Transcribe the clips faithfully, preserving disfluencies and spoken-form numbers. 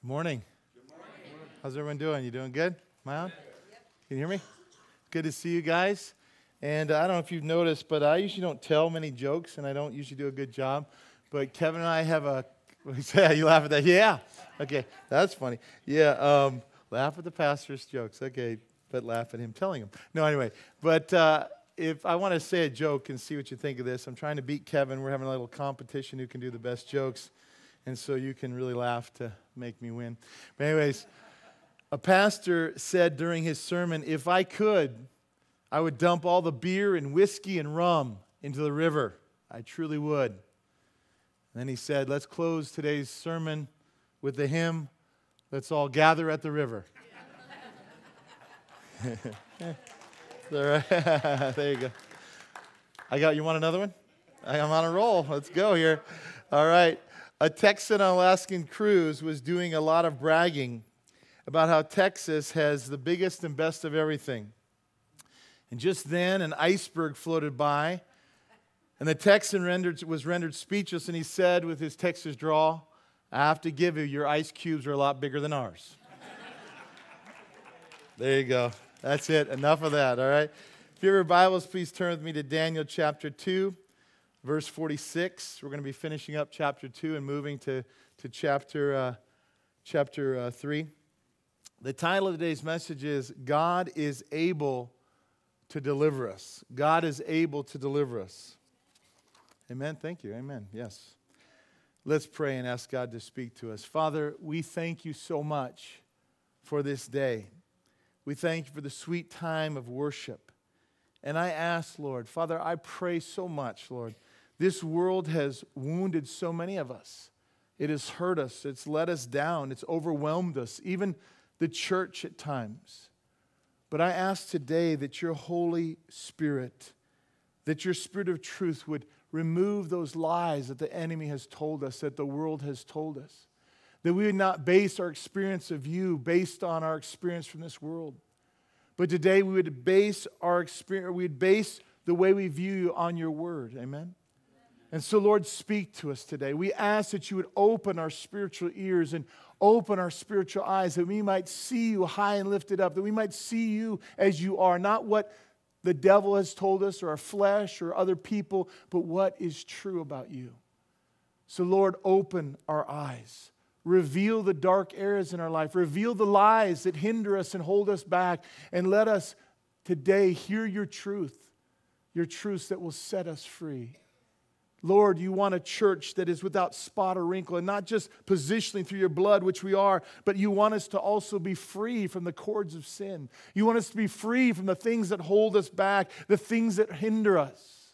Good morning. Good morning. How's everyone doing? You doing good? Am I on? Can you hear me? Good to see you guys. And uh, I don't know if you've noticed, but I usually don't tell many jokes, and I don't usually do a good job. But Kevin and I have a, what do you say? You laugh at that? Yeah. Okay, that's funny. Yeah, um, laugh at the pastor's jokes. Okay, but laugh at him telling them. No, anyway. But uh, if I want to say a joke and see what you think of this, I'm trying to beat Kevin. We're having a little competition who can do the best jokes. And so you can really laugh to make me win. But anyways, a pastor said during his sermon, if I could, I would dump all the beer and whiskey and rum into the river. I truly would. And then he said, let's close today's sermon with the hymn, let's all gather at the river. There you go. I got, you want another one? I'm on a roll. Let's go here. All right. A Texan on Alaskan cruise was doing a lot of bragging about how Texas has the biggest and best of everything. And just then, an iceberg floated by, and the Texan rendered, was rendered speechless, and he said with his Texas drawl, I have to give you, your ice cubes are a lot bigger than ours. There you go. That's it. Enough of that, all right? If you have your Bibles, please turn with me to Daniel chapter two. Verse forty-six, we're going to be finishing up chapter two and moving to, to chapter, uh, chapter uh, three. The title of today's message is, God is able to deliver us. God is able to deliver us. Amen. Thank you. Amen. Yes. Let's pray and ask God to speak to us. Father, we thank you so much for this day. We thank you for the sweet time of worship. And I ask, Lord, Father, I pray so much, Lord. This world has wounded so many of us. It has hurt us. It's let us down. It's overwhelmed us, even the church at times. But I ask today that your Holy Spirit, that your Spirit of truth would remove those lies that the enemy has told us, that the world has told us. That we would not base our experience of you based on our experience from this world. But today we would base our experience, we would base the way we view you on your word. Amen? And so, Lord, speak to us today. We ask that you would open our spiritual ears and open our spiritual eyes, that we might see you high and lifted up, that we might see you as you are, not what the devil has told us or our flesh or other people, but what is true about you. So, Lord, open our eyes. Reveal the dark areas in our life. Reveal the lies that hinder us and hold us back. And let us today hear your truth, your truths that will set us free. Lord, you want a church that is without spot or wrinkle, and not just positionally through your blood, which we are, but you want us to also be free from the cords of sin. You want us to be free from the things that hold us back, the things that hinder us.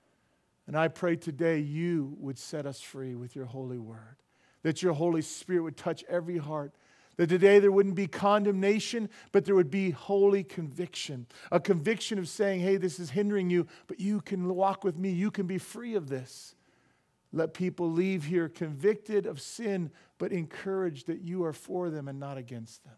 And I pray today you would set us free with your holy word, that your Holy Spirit would touch every heart, that today there wouldn't be condemnation, but there would be holy conviction. A conviction of saying, hey, this is hindering you, but you can walk with me. You can be free of this. Let people leave here convicted of sin, but encouraged that you are for them and not against them.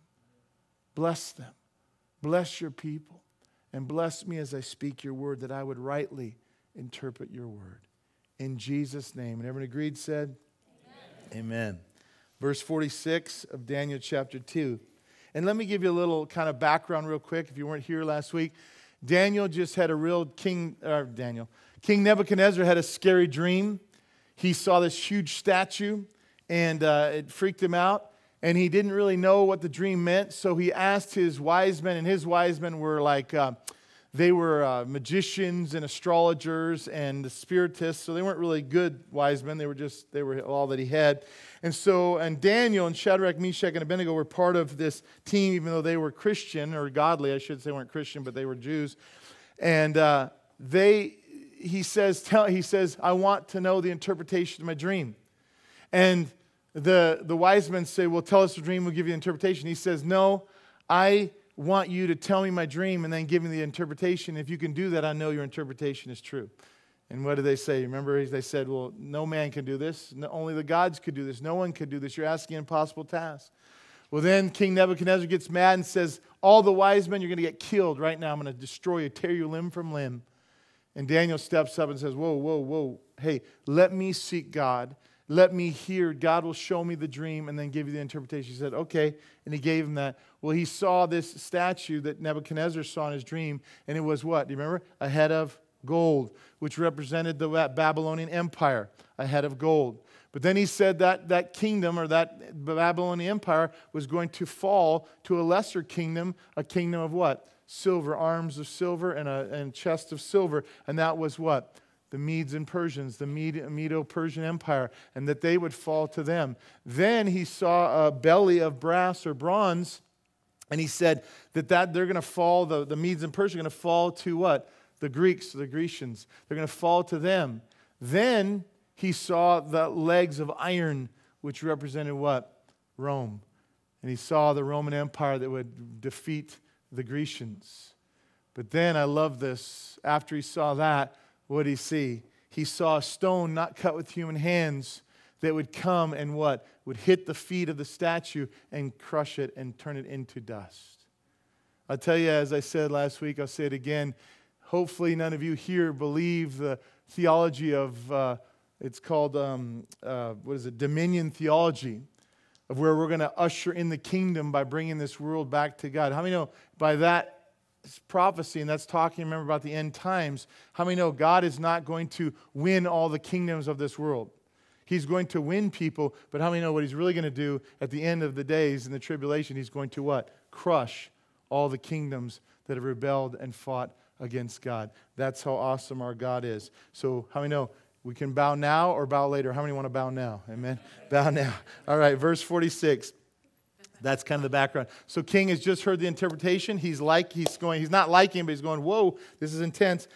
Bless them. Bless your people. And bless me as I speak your word, that I would rightly interpret your word. In Jesus' name. And everyone agreed said, Amen. Amen. Verse forty-six of Daniel chapter two. And let me give you a little kind of background real quick if you weren't here last week. Daniel just had a real king, uh, Daniel, King Nebuchadnezzar had a scary dream. He saw this huge statue and uh, it freaked him out. And he didn't really know what the dream meant. So he asked his wise men, and his wise men were like, uh, they were uh, magicians and astrologers and spiritists. So they weren't really good wise men. They were just, they were all that he had. And so, and Daniel and Shadrach, Meshach, and Abednego were part of this team, even though they were Christian, or godly. I should say they weren't Christian, but they were Jews. And uh, they, he says, tell, he says, I want to know the interpretation of my dream. And the, the wise men say, well, tell us the dream, we'll give you the interpretation. He says, no, I want you to tell me my dream and then give me the interpretation. If you can do that, I know your interpretation is true. And what did they say? Remember, they said, well, no man can do this. No, only the gods could do this. No one could do this. You're asking an impossible task. Well, then King Nebuchadnezzar gets mad and says, all the wise men, you're going to get killed right now. I'm going to destroy you, tear you limb from limb. And Daniel steps up and says, whoa, whoa, whoa. Hey, let me seek God. Let me hear. God will show me the dream and then give you the interpretation. He said, okay. And he gave him that. Well, he saw this statue that Nebuchadnezzar saw in his dream. And it was what? Do you remember? A head of gold, which represented the Babylonian Empire. A head of gold. But then he said that that kingdom or that Babylonian Empire was going to fall to a lesser kingdom. A kingdom of what? Silver. Arms of silver and a and chest of silver. And that was what? The Medes and Persians, the Medo-Persian Empire, and that they would fall to them. Then he saw a belly of brass or bronze, and he said that, that they're going to fall, the, the Medes and Persians are going to fall to what? The Greeks, the Grecians. They're going to fall to them. Then he saw the legs of iron, which represented what? Rome. And he saw the Roman Empire that would defeat the Grecians. But then, I love this, after he saw that, what did he see? He saw a stone not cut with human hands that would come and what? Would hit the feet of the statue and crush it and turn it into dust. I'll tell you, as I said last week, I'll say it again. Hopefully none of you here believe the theology of, uh, it's called, um, uh, what is it, dominion theology, of where we're going to usher in the kingdom by bringing this world back to God. How many know by that prophecy, and that's talking, remember, about the end times, how many know God is not going to win all the kingdoms of this world? He's going to win people, but how many know what he's really going to do at the end of the days in the tribulation? He's going to what? Crush all the kingdoms that have rebelled and fought against God. That's how awesome our God is. So how many know we can bow now or bow later? How many want to bow now? Amen? Bow now. All right, verse forty-six. That's kind of the background. So King has just heard the interpretation. He's like, he's going, he's not liking, but he's going, whoa, this is intense.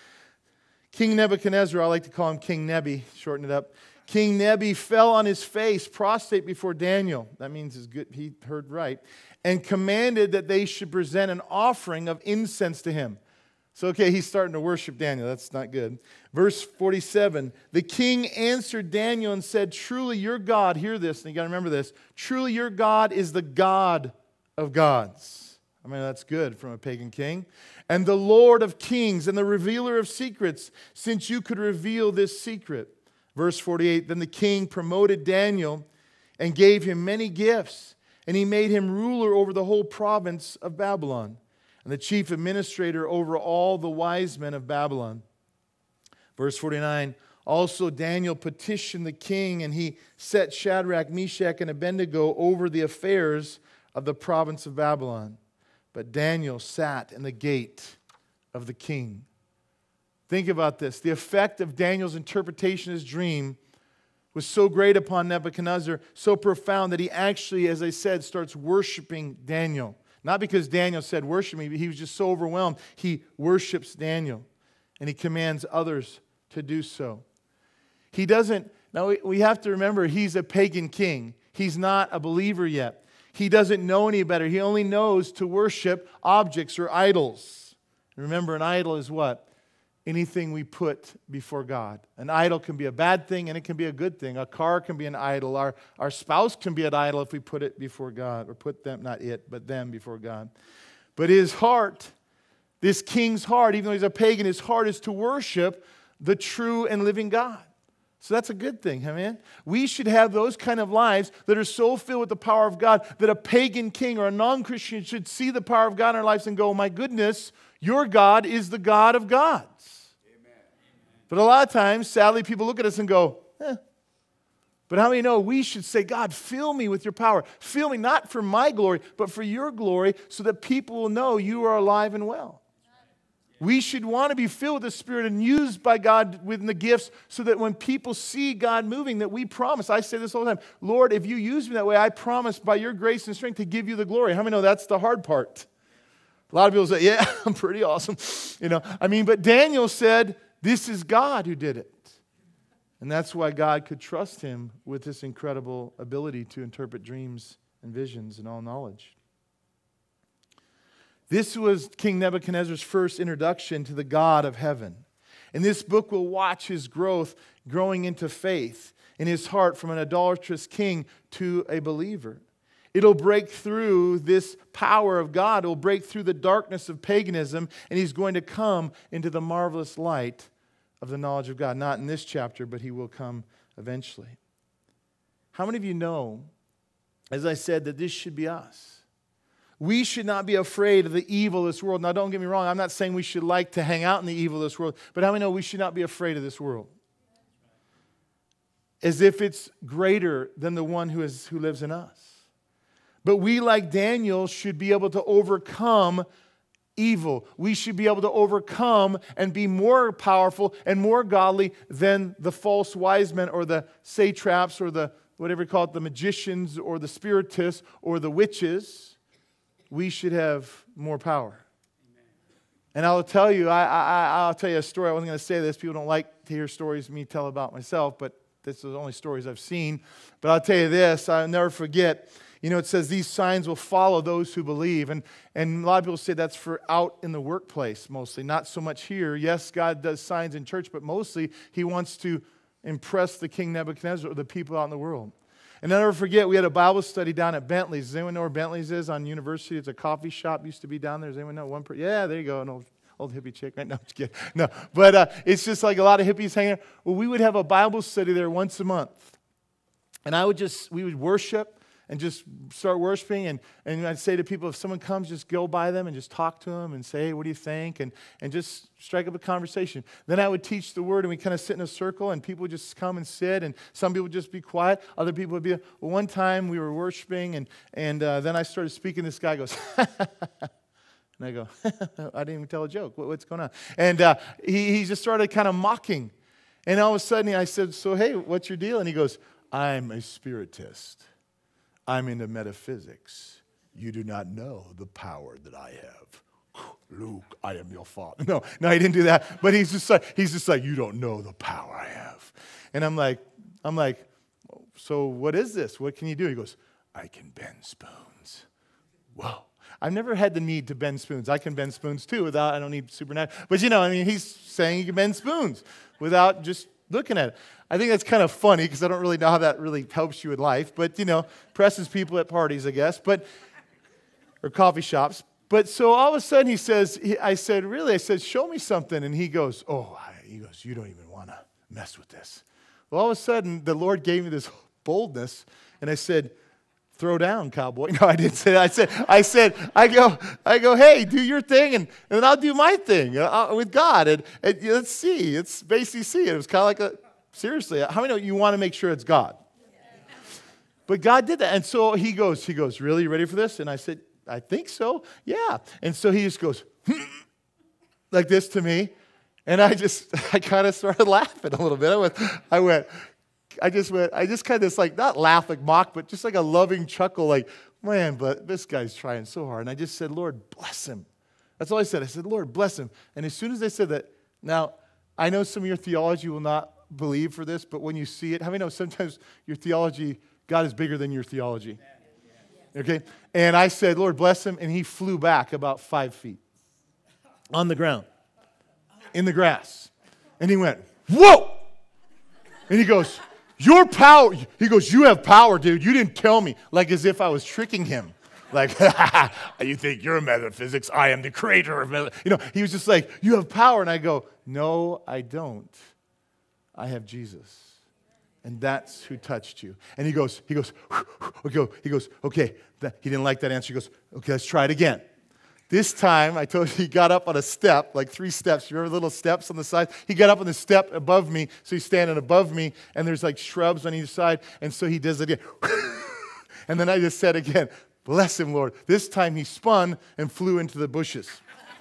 King Nebuchadnezzar, I like to call him King Nebi, shorten it up. King Nebi fell on his face, prostrate before Daniel. That means he's good, he heard right. And commanded that they should present an offering of incense to him. So, okay, he's starting to worship Daniel. That's not good. Verse forty-seven, the king answered Daniel and said, truly your God, hear this, and you got to remember this, truly your God is the God of gods. I mean, that's good from a pagan king. And the Lord of kings and the revealer of secrets, since you could reveal this secret. Verse forty-eight, then the king promoted Daniel and gave him many gifts, and he made him ruler over the whole province of Babylon, and the chief administrator over all the wise men of Babylon. Verse forty-nine, also Daniel petitioned the king, and he set Shadrach, Meshach, and Abednego over the affairs of the province of Babylon. But Daniel sat in the gate of the king. Think about this. The effect of Daniel's interpretation of his dream was so great upon Nebuchadnezzar, so profound that he actually, as I said, starts worshiping Daniel. Not because Daniel said, worship me, but he was just so overwhelmed. He worships Daniel, and he commands others to do so. He doesn't, now we have to remember, he's a pagan king. He's not a believer yet. He doesn't know any better. He only knows to worship objects or idols. Remember, an idol is what? Anything we put before God. An idol can be a bad thing and it can be a good thing. A car can be an idol. Our, our spouse can be an idol if we put it before God, or put them, not it, but them before God. But his heart, this king's heart, even though he's a pagan, his heart is to worship the true and living God. So that's a good thing, amen? We should have those kind of lives that are so filled with the power of God that a pagan king or a non-Christian should see the power of God in our lives and go, oh my goodness, your God is the God of gods. Amen. But a lot of times, sadly, people look at us and go, eh. But how many know we should say, God, fill me with your power. Fill me not for my glory, but for your glory, so that people will know you are alive and well. We should want to be filled with the Spirit and used by God within the gifts, so that when people see God moving, that we promise. I say this all the time, Lord, if you use me that way, I promise by your grace and strength to give you the glory. How many know that's the hard part? A lot of people say, yeah, I'm pretty awesome. You know, I mean, but Daniel said, this is God who did it. And that's why God could trust him with this incredible ability to interpret dreams and visions and all knowledge. This was King Nebuchadnezzar's first introduction to the God of heaven. And this book will watch his growth growing into faith in his heart from an idolatrous king to a believer. It'll break through this power of God. It'll break through the darkness of paganism, and he's going to come into the marvelous light of the knowledge of God. Not in this chapter, but he will come eventually. how many of you know, as I said, that this should be us? We should not be afraid of the evil of this world. Now, don't get me wrong. I'm not saying we should like to hang out in the evil of this world. But how many know we should not be afraid of this world? As if it's greater than the one who is who lives in us. But we, like Daniel, should be able to overcome evil. We should be able to overcome and be more powerful and more godly than the false wise men or the satraps or the, whatever you call it, the magicians or the spiritists or the witches. We should have more power. Amen. And I'll tell you, I, I, I'll tell you a story. I wasn't going to say this. People don't like to hear stories me tell about myself, but this is the only stories I've seen. But I'll tell you this, I'll never forget. You know, it says these signs will follow those who believe. And, and a lot of people say that's for out in the workplace mostly, not so much here. Yes, God does signs in church, but mostly He wants to impress the King Nebuchadnezzar or the people out in the world. And I'll never forget, we had a Bible study down at Bentley's. Does anyone know where Bentley's is on University? It's a coffee shop, used to be down there. Does anyone know? One per- yeah, there you go, an old, old hippie chick. Right? No, I'm just kidding. No, but uh, it's just like a lot of hippies hanging out. Well, we would have a Bible study there once a month. And I would just, we would worship and just start worshiping. And, and I'd say to people, if someone comes, just go by them and just talk to them and say, hey, what do you think? And, and just strike up a conversation. Then I would teach the word, and we kind of sit in a circle, and people would just come and sit, and some people would just be quiet. Other people would be, well, one time we were worshiping, and, and uh, then I started speaking. This guy goes, and I go, I didn't even tell a joke. What, what's going on? And uh, he, he just started kind of mocking. And all of a sudden, I said, so, hey, what's your deal? And he goes, I'm a spiritist. I'm into metaphysics. You do not know the power that I have. Luke, I am your father. No, no, he didn't do that. But he's just like, he's just like, you don't know the power I have. And I'm like, I'm like, so what is this? What can you do? He goes, I can bend spoons. Whoa. I've never had the need to bend spoons. I can bend spoons too without, I don't need supernatural. But you know, I mean, he's saying he can bend spoons without just looking at it. I think that's kind of funny because I don't really know how that really helps you in life. But, you know, presses people at parties, I guess, but or coffee shops. But so all of a sudden he says, he, I said, really? I said, show me something. And he goes, oh, I, he goes, you don't even want to mess with this. Well, all of a sudden the Lord gave me this boldness. And I said, throw down, cowboy. No, I didn't say that. I said, I said, I go, I go, hey, do your thing, and, and then I'll do my thing uh, with God. And, and let's see. It's basically see. It was kind of like a, seriously, how many know you want to make sure it's God? But God did that. And so he goes, he goes, really, you ready for this? And I said, I think so. Yeah. And so he just goes, like this to me. And I just, I kind of started laughing a little bit. I went, I went, I just went, I just kind of like, not laugh like mock, but just like a loving chuckle, like, man, but this guy's trying so hard. And I just said, Lord, bless him. That's all I said. I said, Lord, bless him. And as soon as I said that, now, I know some of your theology will not believe for this, but when you see it, how many know sometimes your theology, God is bigger than your theology? Okay? And I said, Lord, bless him. And he flew back about five feet on the ground, in the grass. And he went, whoa! And he goes, your power, he goes, you have power, dude. You didn't tell me. Like as if I was tricking him. Like, you think you're metaphysics. I am the creator of metaphysics. You know, he was just like, you have power. And I go, no, I don't. I have Jesus. And that's who touched you. And he goes, he goes, he goes, okay. That, he didn't like that answer. He goes, okay, let's try it again. This time, I told you, he got up on a step, like three steps. You remember little steps on the side? He got up on the step above me, so he's standing above me, and there's like shrubs on each side, and so he does it again. And then I just said again, bless him, Lord. This time he spun and flew into the bushes.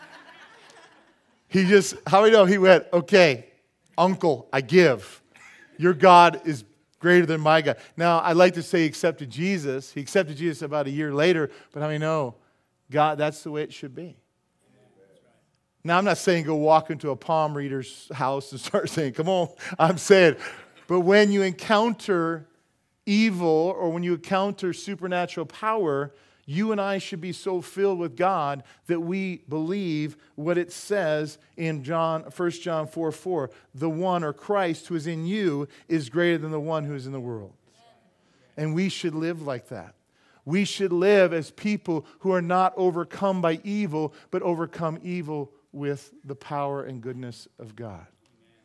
He just, how do you know? He went, okay, uncle, I give. Your God is greater than my God. Now, I like to say he accepted Jesus. He accepted Jesus about a year later, but how many know? God, that's the way it should be. Now, I'm not saying go walk into a palm reader's house and start saying, come on. I'm saying, but when you encounter evil or when you encounter supernatural power, you and I should be so filled with God that we believe what it says in John, First John four four. The one, or Christ, who is in you is greater than the one who is in the world. And we should live like that. We should live as people who are not overcome by evil, but overcome evil with the power and goodness of God.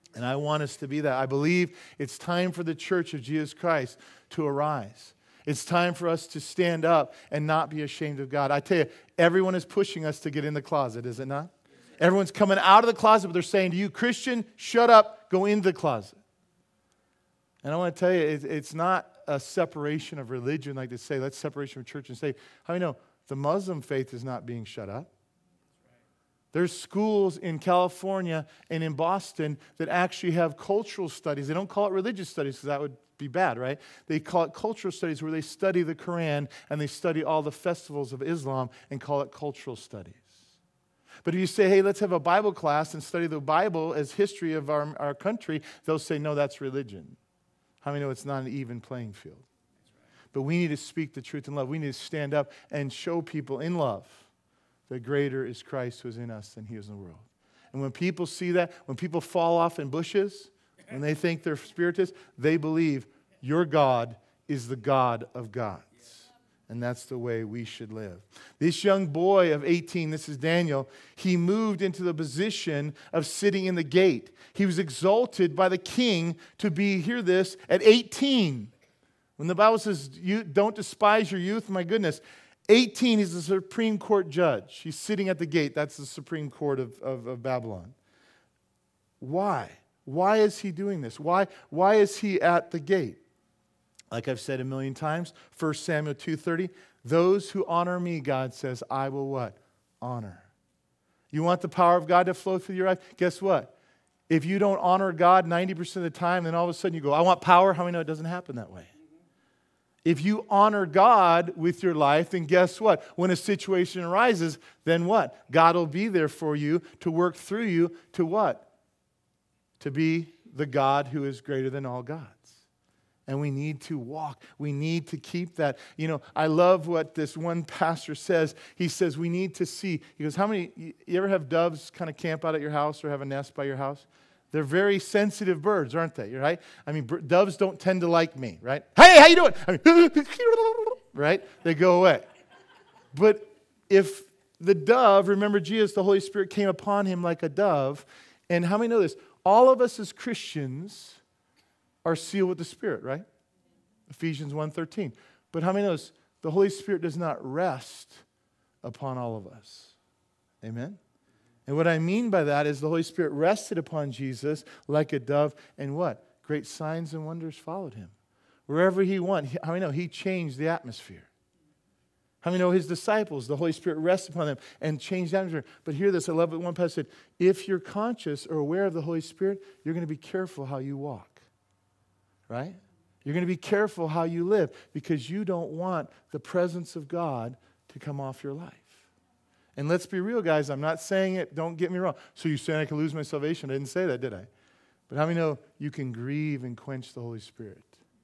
And I want us to be that. I believe it's time for the church of Jesus Christ to arise. It's time for us to stand up and not be ashamed of God. I tell you, everyone is pushing us to get in the closet, is it not? Everyone's coming out of the closet, but they're saying to you, Christian, shut up, go into the closet. And I want to tell you, it's not a separation of religion like they say. Let's separation of church and state. How many know the Muslim faith is not being shut up? There's schools in California and in Boston that actually have cultural studies. They don't call it religious studies because that would be bad, right? They call it cultural studies where they study the Quran and they study all the festivals of Islam and call it cultural studies. But if you say, hey, let's have a Bible class and study the Bible as history of our, our country, they'll say, no, that's religion. How many know it's not an even playing field? But we need to speak the truth in love. We need to stand up and show people in love that greater is Christ who is in us than he is in the world. And when people see that, when people fall off in bushes, when they think they're spiritists, they believe your God is the God of gods. And that's the way we should live. This young boy of eighteen, this is Daniel, he moved into the position of sitting in the gate. He was exalted by the king to be, hear this, at eighteen. When the Bible says, you don't despise your youth, my goodness, eighteen, he's the Supreme Court judge. He's sitting at the gate. That's the Supreme Court of, of, of Babylon. Why? Why is he doing this? Why, why is he at the gate? Like I've said a million times, First Samuel two thirty, those who honor me, God says, I will what? Honor. You want the power of God to flow through your life? Guess what? If you don't honor God ninety percent of the time, then all of a sudden you go, I want power. How many know it doesn't happen that way? If you honor God with your life, then guess what? When a situation arises, then what? God will be there for you to work through you to what? To be the God who is greater than all gods. And we need to walk. We need to keep that. You know, I love what this one pastor says. He says we need to see. He goes, how many, you ever have doves kind of camp out at your house or have a nest by your house? They're very sensitive birds, aren't they? Right? I mean, doves don't tend to like me, right? Hey, how you doing? I mean, right? They go away. But if the dove, remember Jesus, the Holy Spirit came upon him like a dove. And how many know this? All of us as Christians are sealed with the Spirit, right? Ephesians one thirteen. But how many know this? The Holy Spirit does not rest upon all of us. Amen? And what I mean by that is the Holy Spirit rested upon Jesus like a dove, and what? Great signs and wonders followed him. Wherever he went, how many know he changed the atmosphere? How many know his disciples, the Holy Spirit rested upon them and changed the atmosphere? But hear this, I love what one pastor said, if you're conscious or aware of the Holy Spirit, you're going to be careful how you walk. Right? You're going to be careful how you live because you don't want the presence of God to come off your life. And let's be real, guys. I'm not saying it. Don't get me wrong. So you saying I can lose my salvation? I didn't say that, did I? But how many know you can grieve and quench the Holy Spirit?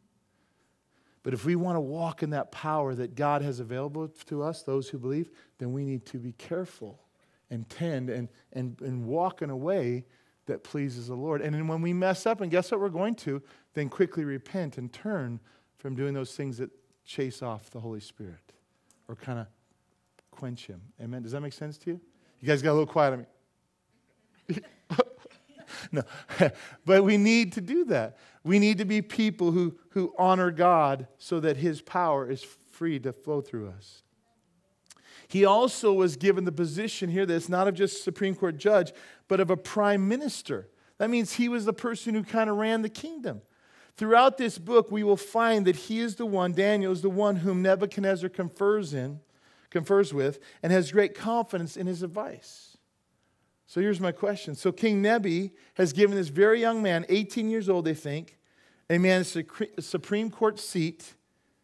But if we want to walk in that power that God has available to us, those who believe, then we need to be careful and tend and, and, and walk in a way that pleases the Lord. And then when we mess up, and guess what we're going to, then quickly repent and turn from doing those things that chase off the Holy Spirit or kind of quench him. Amen? Does that make sense to you? You guys got a little quiet on me. No. But we need to do that. We need to be people who, who honor God so that his power is free to flow through us. He also was given the position, hear this, not of just Supreme Court judge, but of a prime minister. That means he was the person who kind of ran the kingdom. Throughout this book, we will find that he is the one, Daniel is the one whom Nebuchadnezzar confers in, confers with, and has great confidence in his advice. So here's my question. So King Nebi has given this very young man, eighteen years old, they think, a man a Supreme Court seat,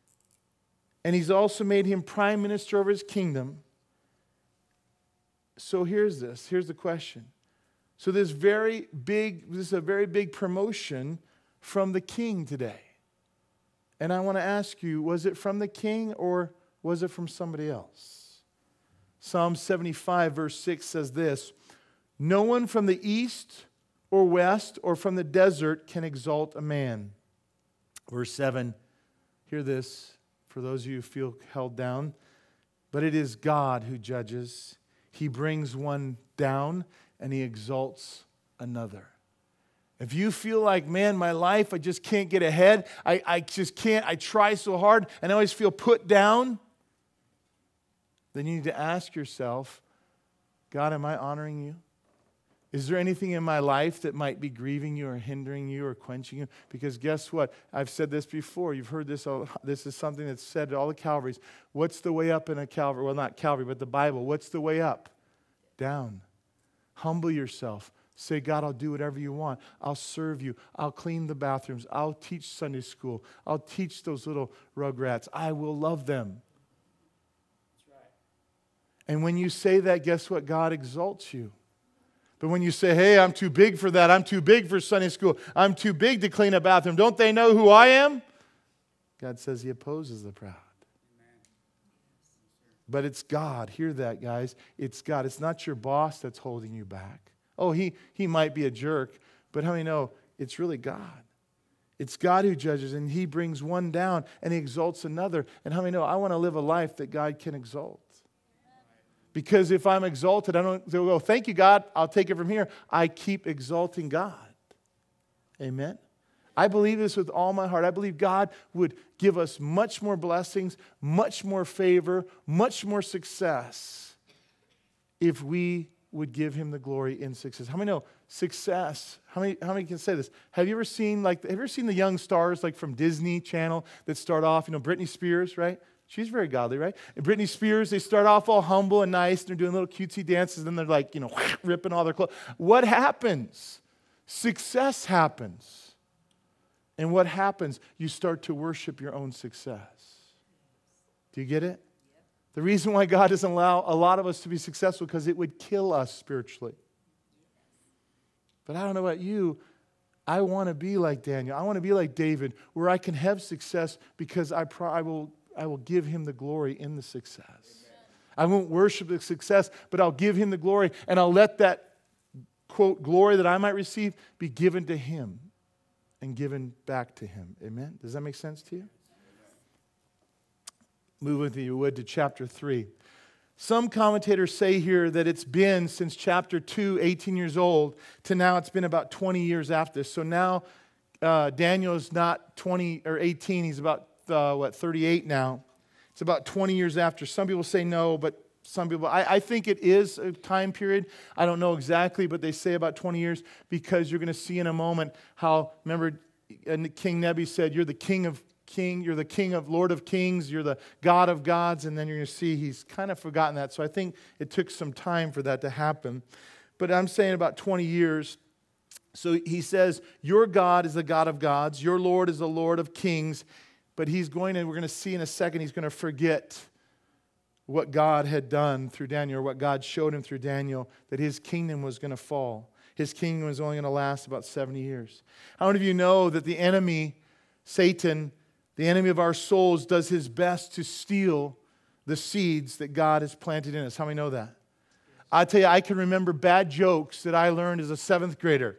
and he's also made him prime minister over his kingdom. So here's this. Here's the question. So this very big, this is a very big promotion from the king today. And I want to ask you, was it from the king or was it from somebody else? Psalm seventy-five verse six says this, no one from the east or west or from the desert can exalt a man. Verse seven, hear this. For those of you who feel held down, but it is God who judges. He brings one down and he exalts another. If you feel like, man, my life, I just can't get ahead, I, I just can't, I try so hard, and I always feel put down, then you need to ask yourself, God, am I honoring you? Is there anything in my life that might be grieving you or hindering you or quenching you? Because guess what? I've said this before. You've heard this. All, this is something that's said at all the Calvaries. What's the way up in a Calvary? Well, not Calvary, but the Bible. What's the way up? Down. Humble yourself. Say, God, I'll do whatever you want. I'll serve you. I'll clean the bathrooms. I'll teach Sunday school. I'll teach those little rugrats. I will love them. That's right. And when you say that, guess what? God exalts you. But when you say, hey, I'm too big for that, I'm too big for Sunday school, I'm too big to clean a bathroom, don't they know who I am? God says he opposes the proud. But it's God. Hear that, guys. It's God. It's not your boss that's holding you back. Oh, he, he might be a jerk, but how many know it's really God? It's God who judges, and he brings one down, and he exalts another. And how many know I want to live a life that God can exalt? Because if I'm exalted, I don't go, thank you, God, I'll take it from here. I keep exalting God. Amen? I believe this with all my heart. I believe God would give us much more blessings, much more favor, much more success if we would give him the glory in success. How many know success? How many, how many can say this? Have you ever seen like have you ever seen the young stars like from Disney Channel that start off, you know, Britney Spears, right? She's very godly, right? And Britney Spears, they start off all humble and nice, and they're doing little cutesy dances, and then they're like, you know, ripping all their clothes. What happens? Success happens. And what happens? You start to worship your own success. Do you get it? The reason why God doesn't allow a lot of us to be successful because it would kill us spiritually. But I don't know about you. I want to be like Daniel. I want to be like David, where I can have success because I, pro- I will I will give him the glory in the success. Amen. I won't worship the success, but I'll give him the glory, and I'll let that, quote, glory that I might receive be given to him and given back to him. Amen? Does that make sense to you? Move with me, you would, to chapter three. Some commentators say here that it's been since chapter two, eighteen years old, to now it's been about twenty years after this. So now uh, Daniel is not twenty or eighteen, he's about Uh, what, thirty-eight now. It's about twenty years after. Some people say no, but some people, I, I think it is a time period. I don't know exactly, but they say about twenty years because you're going to see in a moment how, remember, King Nebi said, you're the king of king, you're the king of Lord of kings, you're the God of gods, and then you're going to see he's kind of forgotten that. So I think it took some time for that to happen. But I'm saying about twenty years. So he says, your God is the God of gods, your Lord is the Lord of kings. But he's going to, we're going to see in a second, he's going to forget what God had done through Daniel, or what God showed him through Daniel, that his kingdom was going to fall. His kingdom was only going to last about seventy years. How many of you know that the enemy, Satan, the enemy of our souls, does his best to steal the seeds that God has planted in us? How many know that? I tell you, I can remember bad jokes that I learned as a seventh grader.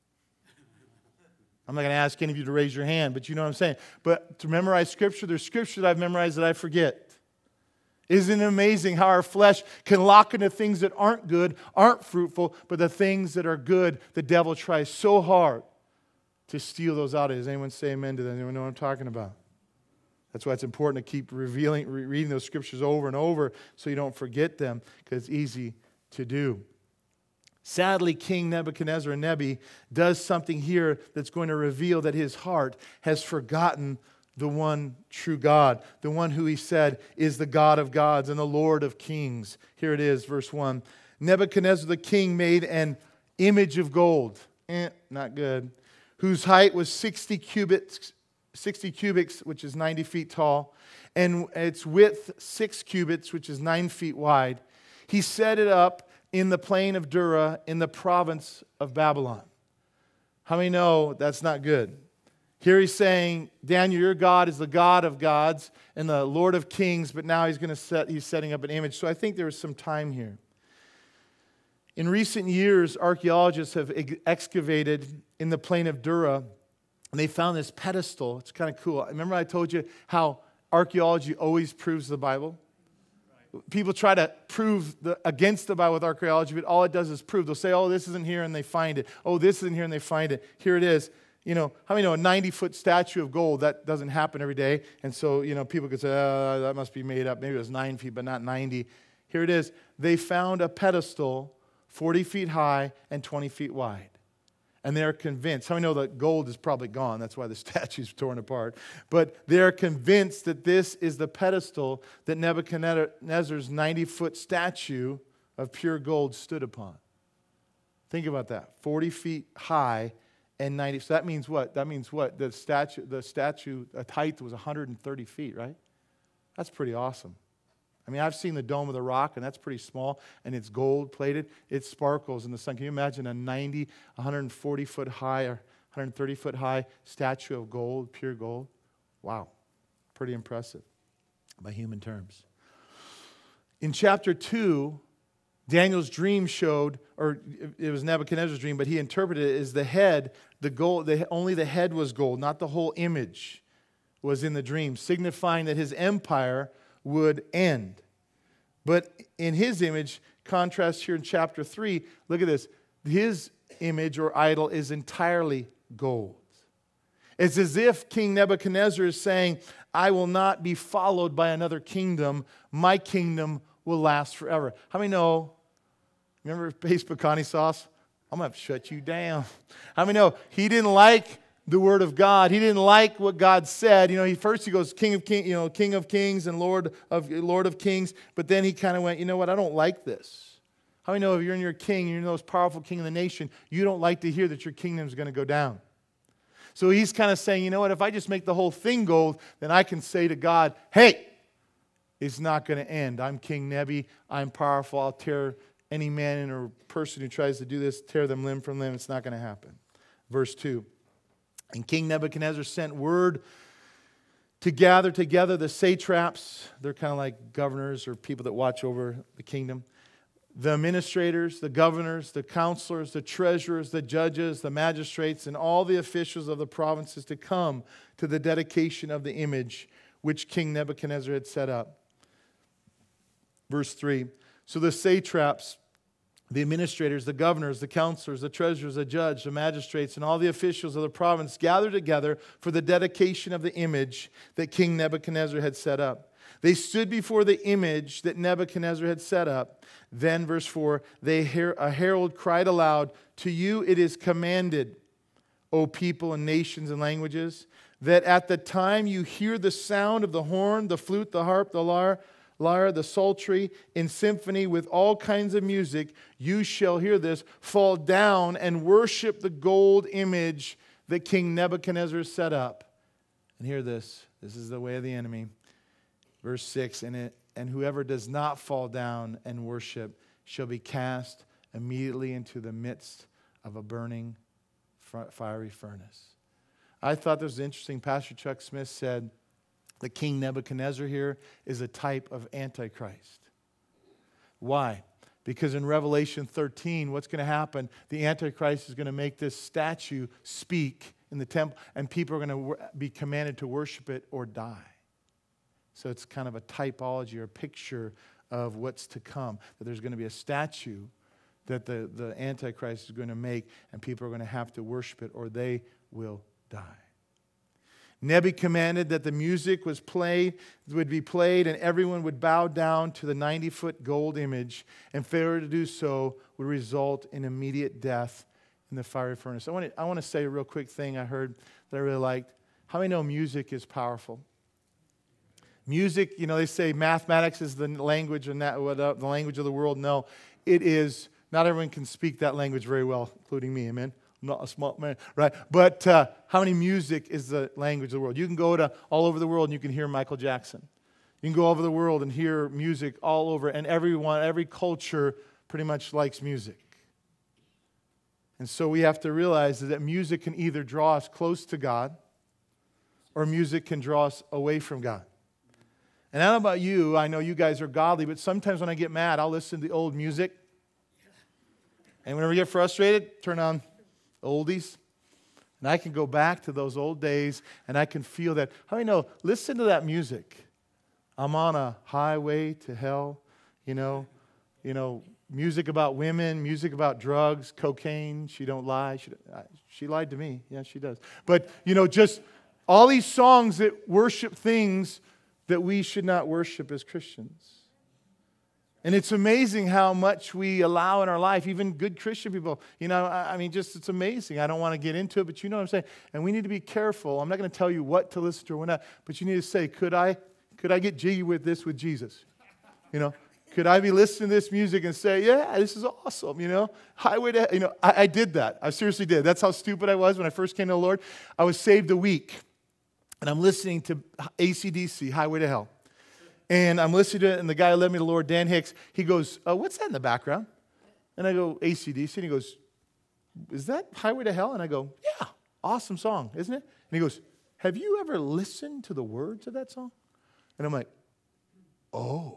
I'm not going to ask any of you to raise your hand, but you know what I'm saying. But to memorize Scripture, there's Scripture that I've memorized that I forget. Isn't it amazing how our flesh can lock into things that aren't good, aren't fruitful, but the things that are good, the devil tries so hard to steal those out of you. Does anyone say amen to that? Anyone know what I'm talking about? That's why it's important to keep revealing, re- reading those Scriptures over and over so you don't forget them, because it's easy to do. Sadly, King Nebuchadnezzar, Nebi, does something here that's going to reveal that his heart has forgotten the one true God, the one who he said is the God of gods and the Lord of kings. Here it is, verse one. Nebuchadnezzar the king made an image of gold, eh, not good, whose height was sixty cubits, sixty cubits, which is ninety feet tall, and its width six cubits, which is nine feet wide. He set it up in the plain of Dura, in the province of Babylon. How many know that's not good? Here he's saying, Daniel, your God is the God of gods and the Lord of kings, but now he's going to set, he's setting up an image. So I think there was some time here. In recent years, archaeologists have excavated in the plain of Dura, and they found this pedestal. It's kind of cool. Remember I told you how archaeology always proves the Bible? people try to prove the, against the Bible with archaeology, but all it does is prove. They'll say, oh, this isn't here, and they find it. Oh, this isn't here, and they find it. Here it is. You know, how many know a ninety-foot statue of gold, that doesn't happen every day? And so, you know, people could say, oh, that must be made up. Maybe it was nine feet, but not ninety. Here it is. They found a pedestal forty feet high and twenty feet wide. And they're convinced. How many know that gold is probably gone? That's why the statue's torn apart. But they're convinced that this is the pedestal that Nebuchadnezzar's ninety-foot statue of pure gold stood upon. Think about that. forty feet high and ninety. So that means what? That means what? The statue, the statue height was one hundred thirty feet, right? That's pretty awesome. I mean, I've seen the Dome of the Rock, and that's pretty small, and it's gold-plated. It sparkles in the sun. Can you imagine a ninety, one hundred forty foot high or one hundred thirty foot high statue of gold, pure gold? Wow. Pretty impressive by human terms. In chapter two, Daniel's dream showed, or it was Nebuchadnezzar's dream, but he interpreted it as the head, the gold, the, only the head was gold, not the whole image was in the dream, signifying that his empire would end. But in his image, contrast here in chapter three, look at this. His image or idol is entirely gold. It's as if King Nebuchadnezzar is saying, I will not be followed by another kingdom. My kingdom will last forever. How many know, remember Pace Pecani sauce? I'm going to have to shut you down. How many know he didn't like the word of God? He didn't like what God said. You know, he first he goes King of King, you know, King of Kings and Lord of Lord of Kings. But then he kind of went, you know what? I don't like this. How many know if you're in your king, you're the most powerful king in the nation, you don't like to hear that your kingdom is going to go down. So he's kind of saying, you know what? If I just make the whole thing gold, then I can say to God, hey, it's not going to end. I'm King Nebi. I'm powerful. I'll tear any man or person who tries to do this, tear them limb from limb. It's not going to happen. Verse two. And King Nebuchadnezzar sent word to gather together the satraps. They're kind of like governors or people that watch over the kingdom. The administrators, the governors, the counselors, the treasurers, the judges, the magistrates, and all the officials of the provinces to come to the dedication of the image which King Nebuchadnezzar had set up. Verse three. So the satraps, the administrators, the governors, the counselors, the treasurers, the judge, the magistrates, and all the officials of the province gathered together for the dedication of the image that King Nebuchadnezzar had set up. They stood before the image that Nebuchadnezzar had set up. Then, verse four, they hear, a herald cried aloud, to you it is commanded, O people and nations and languages, that at the time you hear the sound of the horn, the flute, the harp, the lyre, lyre, the psaltery, in symphony with all kinds of music, you shall hear this, fall down and worship the gold image that King Nebuchadnezzar set up. And hear this. This is the way of the enemy. Verse six, and, it, and whoever does not fall down and worship shall be cast immediately into the midst of a burning fiery furnace. I thought this was interesting. Pastor Chuck Smith said, the King Nebuchadnezzar here is a type of Antichrist. Why? Because in Revelation thirteen, what's going to happen? The Antichrist is going to make this statue speak in the temple, and people are going to be commanded to worship it or die. So it's kind of a typology or a picture of what's to come. That there's going to be a statue that the, the Antichrist is going to make, and people are going to have to worship it or they will die. Nebi commanded that the music was played, would be played, and everyone would bow down to the ninety-foot gold image, and failure to do so would result in immediate death in the fiery furnace. I want to, I want to say a real quick thing I heard that I really liked. How many know music is powerful? Music, you know, they say mathematics is the language and that the language of the world. No, it is. Not everyone can speak that language very well, including me. Amen. I'm not a smart man, right? But uh, how many music is the language of the world? You can go to all over the world and you can hear Michael Jackson. You can go all over the world and hear music all over, and everyone, every culture pretty much likes music. And so we have to realize that music can either draw us close to God or music can draw us away from God. And I don't know about you, I know you guys are godly, but sometimes when I get mad, I'll listen to the old music. And whenever I get frustrated, turn on oldies. And I can go back to those old days and I can feel that. How many know, listen to that music. I'm on a highway to hell, you know, you know, music about women, music about drugs, cocaine. She don't lie. She, she lied to me. Yeah, she does. But, you know, just all these songs that worship things that we should not worship as Christians. And it's amazing how much we allow in our life, even good Christian people. You know, I, I mean, just it's amazing. I don't want to get into it, but you know what I'm saying? And we need to be careful. I'm not going to tell you what to listen to or what not, but you need to say, could I, could I get jiggy with this with Jesus? You know, could I be listening to this music and say, yeah, this is awesome, you know? Highway to, you know, I, I did that. I seriously did. That's how stupid I was when I first came to the Lord. I was saved a week. And I'm listening to A C D C, Highway to Hell. And I'm listening to it, and the guy who led me to the Lord, Dan Hicks, he goes, uh, what's that in the background? And I go, A C D C. And he goes, is that Highway to Hell? And I go, yeah, awesome song, isn't it? And he goes, have you ever listened to the words of that song? And I'm like, oh.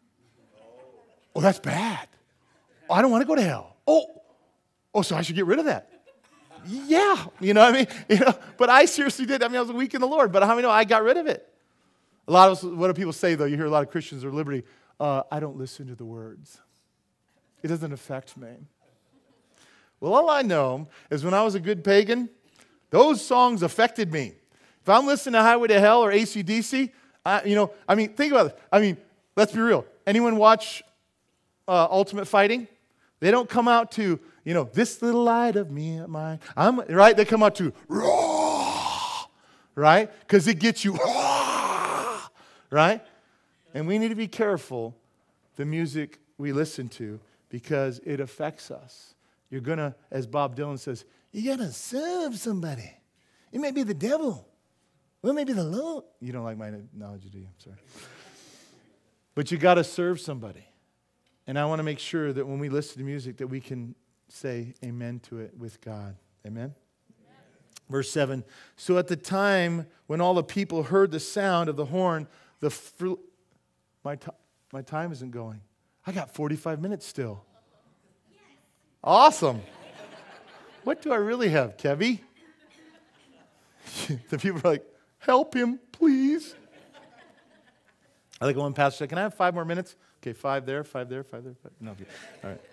Oh, that's bad. Oh, I don't want to go to hell. Oh, oh, so I should get rid of that. Yeah, you know what I mean? You know, but I seriously did. I mean, I was weak in the Lord, but how many know I got rid of it? A lot of, what do people say, though? You hear a lot of Christians or liberty, uh, I don't listen to the words. It doesn't affect me. Well, all I know is when I was a good pagan, those songs affected me. If I'm listening to Highway to Hell or A C D C, I, you know, I mean, think about it. I mean, let's be real. Anyone watch uh, Ultimate Fighting? They don't come out to, you know, this little light of me and mine. I'm right. They come out to raw, right? Because it gets you raw, right? And we need to be careful the music we listen to because it affects us. You're gonna, as Bob Dylan says, you gotta serve somebody. It may be the devil. Well, maybe the Lord. You don't like my analogy, do you? I'm sorry. But you gotta serve somebody. And I want to make sure that when we listen to music that we can say amen to it with God. Amen? Amen? Verse seven. So at the time when all the people heard the sound of the horn, the fr- my, t- my time isn't going. I got forty-five minutes still. Awesome. What do I really have, Kevy? The people are like, help him, please. I like one pastor said, can I have five more minutes? Okay, five there, five there, five there. Five. No, okay. All right.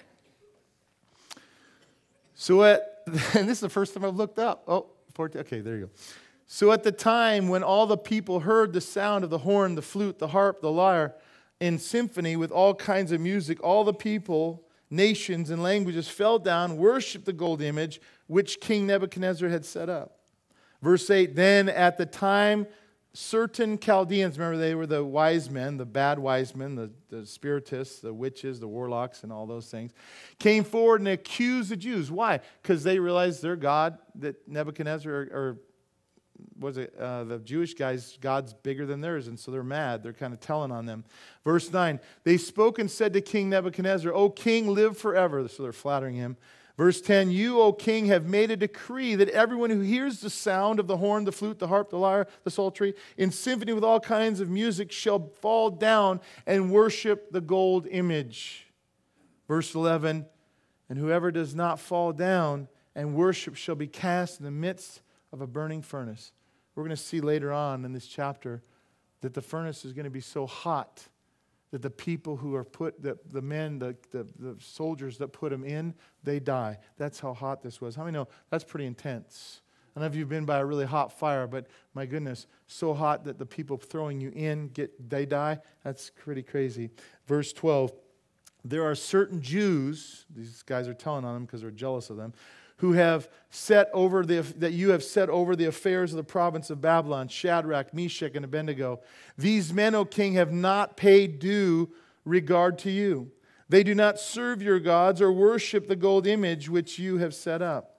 So at, and this is the first time I've looked up. Oh, fourteen, okay, there you go. So at the time when all the people heard the sound of the horn, the flute, the harp, the lyre, in symphony with all kinds of music, all the people, nations, and languages fell down, worshiped the gold image which King Nebuchadnezzar had set up. Verse eight, then at the time certain Chaldeans, remember they were the wise men, the bad wise men, the, the spiritists, the witches, the warlocks, and all those things, came forward and accused the Jews. Why? Because they realized their God, that Nebuchadnezzar, or, or was it uh, the Jewish guys, God's bigger than theirs, and so they're mad. They're kind of telling on them. Verse nine, they spoke and said to King Nebuchadnezzar, O king, live forever. So they're flattering him. Verse ten, you, O king, have made a decree that everyone who hears the sound of the horn, the flute, the harp, the lyre, the psaltery, in symphony with all kinds of music, shall fall down and worship the gold image. Verse eleven, and whoever does not fall down and worship shall be cast in the midst of a burning furnace. We're going to see later on in this chapter that the furnace is going to be so hot that the people who are put, the, the men, the, the, the soldiers that put them in, they die. That's how hot this was. How many know that's pretty intense? I don't know if you've been by a really hot fire, but my goodness, so hot that the people throwing you in, get they die. That's pretty crazy. Verse twelve, there are certain Jews, these guys are telling on them because they're jealous of them, who have set over the, that you have set over the affairs of the province of Babylon, Shadrach, Meshach, and Abednego. These men, O king, have not paid due regard to you. They do not serve your gods or worship the gold image which you have set up.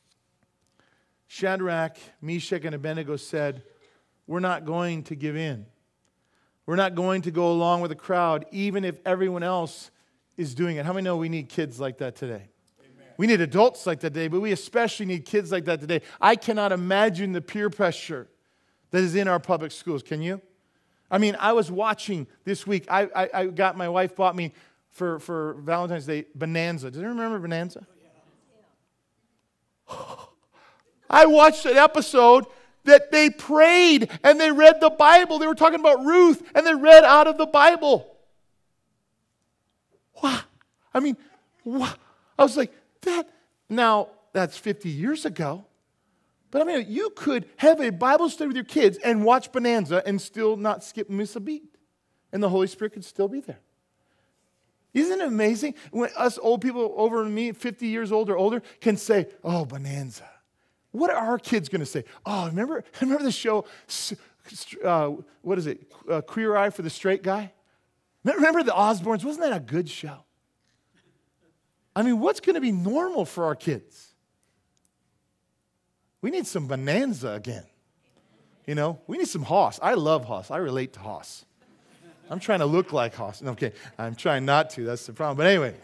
Shadrach, Meshach, and Abednego said, we're not going to give in. We're not going to go along with the crowd, even if everyone else is doing it. How many know we need kids like that today? We need adults like that today, but we especially need kids like that today. I cannot imagine the peer pressure that is in our public schools. Can you? I mean, I was watching this week. I, I, I got, my wife bought me for, for Valentine's Day, Bonanza. Does anyone remember Bonanza? I watched an episode that they prayed and they read the Bible. They were talking about Ruth and they read out of the Bible. Wow. I mean, wow. I was like, that, now that's fifty years ago. But I mean, you could have a Bible study with your kids and watch Bonanza and still not skip, miss a beat. And the Holy Spirit could still be there. Isn't it amazing when us old people over me, fifty years old or older, can say, oh, Bonanza. What are our kids going to say? Oh, remember, remember the show, uh, what is it, uh, Queer Eye for the Straight Guy? Remember the Osbournes? Wasn't that a good show? I mean, what's going to be normal for our kids? We need some Bonanza again. You know, we need some Hoss. I love Hoss. I relate to Hoss. I'm trying to look like Hoss. Okay, I'm trying not to. That's the problem. But anyway,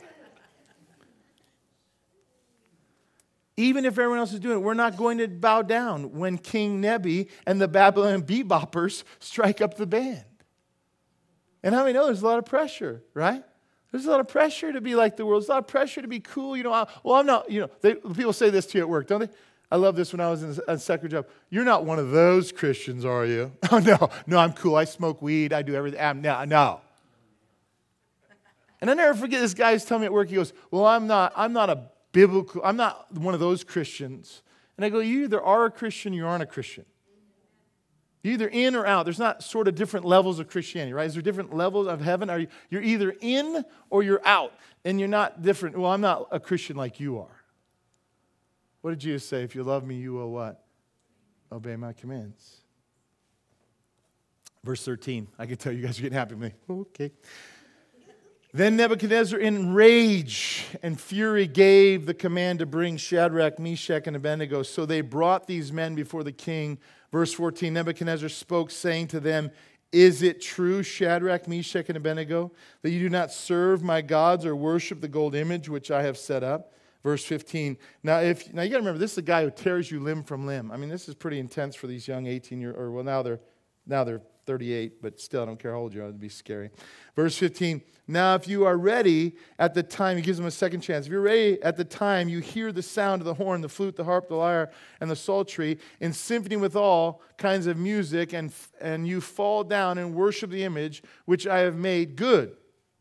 even if everyone else is doing it, we're not going to bow down when King Nebi and the Babylonian beboppers strike up the band. And how many know there's a lot of pressure, right? There's a lot of pressure to be like the world. There's a lot of pressure to be cool. You know, I, well, I'm not, you know, they, people say this to you at work, don't they? I love this when I was in a second job. You're not one of those Christians, are you? Oh, no. No, I'm cool. I smoke weed. I do everything. I'm, no, no. And I never forget this guy who's telling me at work, he goes, well, I'm not, I'm not a biblical, I'm not one of those Christians. And I go, you either are a Christian or you aren't a Christian. You're either in or out. There's not sort of different levels of Christianity, right? Is there different levels of heaven? Are you, you're either in or you're out. And you're not different. Well, I'm not a Christian like you are. What did Jesus say? If you love me, you will what? Obey my commands. Verse thirteen. I can tell you guys are getting happy with me. Okay. Then Nebuchadnezzar in rage and fury gave the command to bring Shadrach, Meshach, and Abednego. So they brought these men before the king. Verse fourteen, Nebuchadnezzar spoke, saying to them, is it true, Shadrach, Meshach, and Abednego, that you do not serve my gods or worship the gold image which I have set up? Verse fifteen, now if now you got to remember, this is a guy who tears you limb from limb. I mean, this is pretty intense for these young eighteen-year, or well, now they're now they're thirty-eight, but still, I don't care how old you are, it'd be scary. Verse fifteen, now if you are ready at the time, he gives them a second chance. If you're ready at the time, you hear the sound of the horn, the flute, the harp, the lyre, and the psaltery, in symphony with all kinds of music, and, and you fall down and worship the image which I have made good.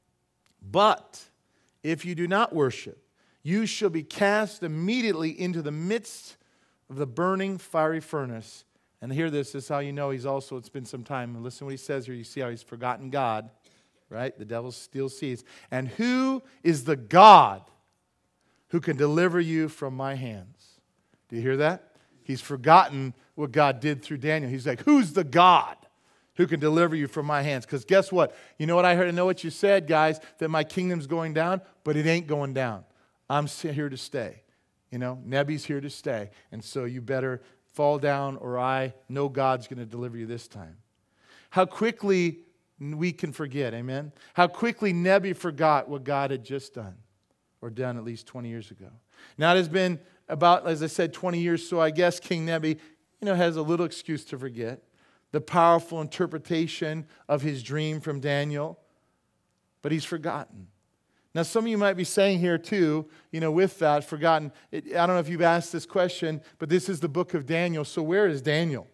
But if you do not worship, you shall be cast immediately into the midst of the burning fiery furnace. And hear this, this is how you know he's also, it's been some time. And listen to what he says here. You see how he's forgotten God, right? The devil still sees. And who is the God who can deliver you from my hands? Do you hear that? He's forgotten what God did through Daniel. He's like, who's the God who can deliver you from my hands? Because guess what? You know what I heard? I know what you said, guys, that my kingdom's going down, but it ain't going down. I'm here to stay. You know, Nebi's here to stay. And so you better fall down, or I know God's going to deliver you this time. How quickly we can forget, amen? How quickly Nebi forgot what God had just done, or done at least twenty years ago. Now it has been about, as I said, twenty years, so I guess King Nebi, you know, has a little excuse to forget the powerful interpretation of his dream from Daniel, but he's forgotten. Now, some of you might be saying here too, you know, with that, forgotten. It, I don't know if you've asked this question, but this is the book of Daniel. So where is Daniel?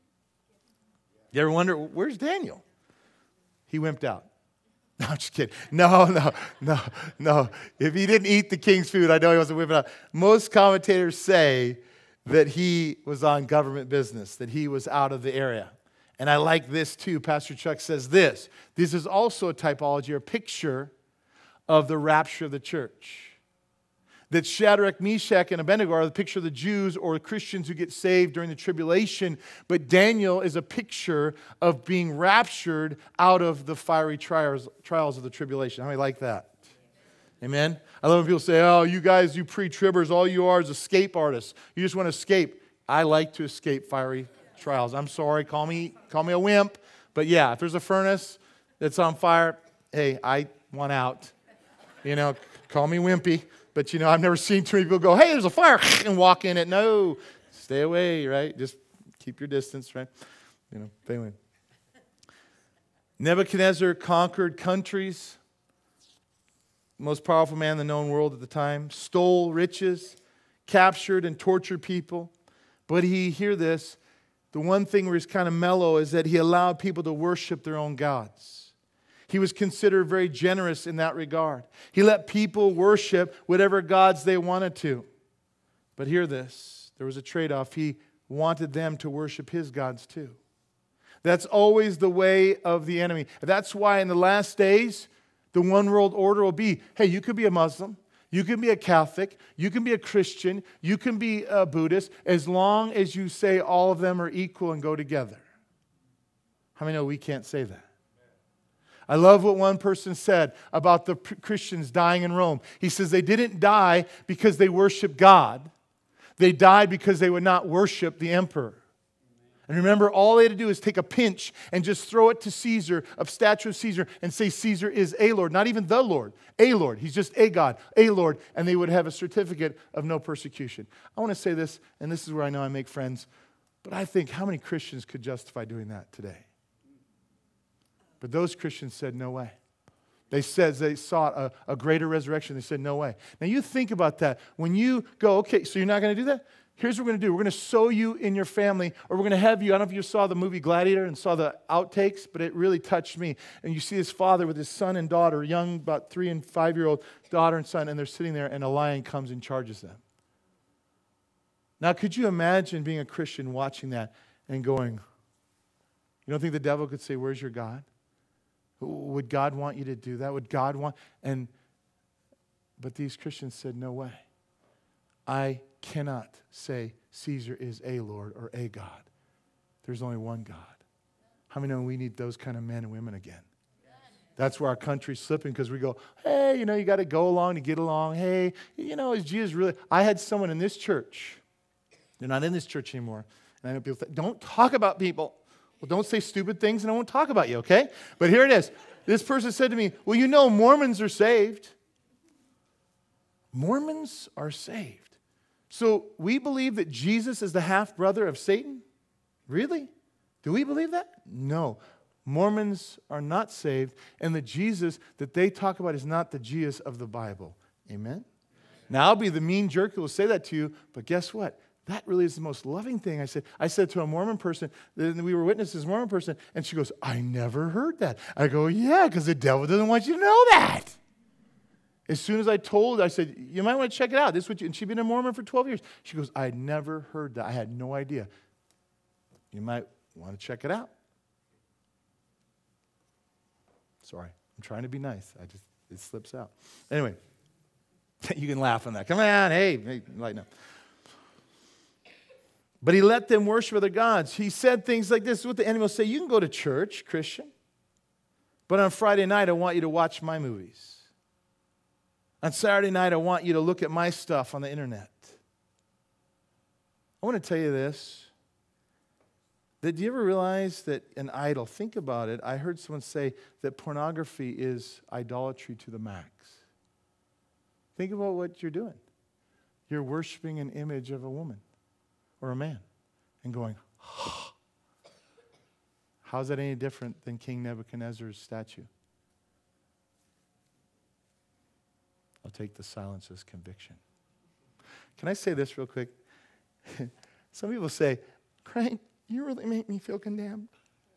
You ever wonder, where's Daniel? He wimped out. No, I'm just kidding. No, no, no, no. If he didn't eat the king's food, I know he wasn't wimping out. Most commentators say that he was on government business, that he was out of the area. And I like this too. Pastor Chuck says this. This is also a typology, or a picture of the rapture of the church. That Shadrach, Meshach, and Abednego are the picture of the Jews or the Christians who get saved during the tribulation. But Daniel is a picture of being raptured out of the fiery trials, trials of the tribulation. How many like that? Amen? I love when people say, oh, you guys, you pre-tribbers, all you are is escape artists. You just want to escape. I like to escape fiery trials. I'm sorry, call me, call me a wimp. But yeah, if there's a furnace that's on fire, hey, I want out. You know, call me wimpy, but you know, I've never seen too many people go, hey, there's a fire, and walk in it. No, stay away, right? Just keep your distance, right? You know, anyway. Nebuchadnezzar conquered countries, most powerful man in the known world at the time, stole riches, captured and tortured people. But he, hear this, the one thing where he's kind of mellow is that he allowed people to worship their own gods. He was considered very generous in that regard. He let people worship whatever gods they wanted to. But hear this, there was a trade-off. He wanted them to worship his gods too. That's always the way of the enemy. That's why in the last days, the one world order will be, hey, you could be a Muslim, you can be a Catholic, you can be a Christian, you can be a Buddhist, as long as you say all of them are equal and go together. How many know we can't say that? I love what one person said about the Christians dying in Rome. He says they didn't die because they worshiped God. They died because they would not worship the emperor. And remember, all they had to do is take a pinch and just throw it to Caesar, a statue of Caesar, and say Caesar is a Lord. Not even the Lord, a Lord. He's just a God, a Lord. And they would have a certificate of no persecution. I want to say this, and this is where I know I make friends, but I think how many Christians could justify doing that today? But those Christians said, no way. They said they sought a, a greater resurrection. They said, no way. Now you think about that. When you go, okay, so you're not going to do that? Here's what we're going to do. We're going to sow you in your family, or we're going to have you. I don't know if you saw the movie Gladiator and saw the outtakes, but it really touched me. And you see his father with his son and daughter, young, about three and five-year-old daughter and son, and they're sitting there, and a lion comes and charges them. Now, could you imagine being a Christian watching that and going, you don't think the devil could say, where's your God? Would God want you to do that? Would God want? And but these Christians said, no way. I cannot say Caesar is a Lord or a God. There's only one God. How many know we need those kind of men and women again? That's where our country's slipping, because we go, hey, you know, you got to go along to get along. Hey, you know, is Jesus really? I had someone in this church. They're not in this church anymore. And I know people think, don't talk about people. Well, don't say stupid things and I won't talk about you, okay? But here it is. This person said to me, well, you know Mormons are saved. Mormons are saved. So we believe that Jesus is the half-brother of Satan? Really? Do we believe that? No. Mormons are not saved, and the Jesus that they talk about is not the Jesus of the Bible. Amen? Now, I'll be the mean jerk who will say that to you, but guess what? That really is the most loving thing. I said, I said to a Mormon person, we were witnesses, Mormon person, and she goes, I never heard that. I go, yeah, because the devil doesn't want you to know that. As soon as I told her, I said, you might want to check it out. This is what you, and she'd been a Mormon for twelve years. She goes, I had never heard that. I had no idea. You might want to check it out. Sorry, I'm trying to be nice. I just, it slips out. Anyway, you can laugh on that. Come on, hey, hey lighten up. But he let them worship other gods. He said things like this. This is what the enemy will say. You can go to church, Christian, but on Friday night, I want you to watch my movies. On Saturday night, I want you to look at my stuff on the internet. I want to tell you this. That, do you ever realize that an idol, think about it. I heard someone say that pornography is idolatry to the max. Think about what you're doing. You're worshiping an image of a woman or a man and going, oh. How's that any different than King Nebuchadnezzar's statue? I'll take the silence as conviction. Can I say this real quick? Some people say, Craig, you really make me feel condemned.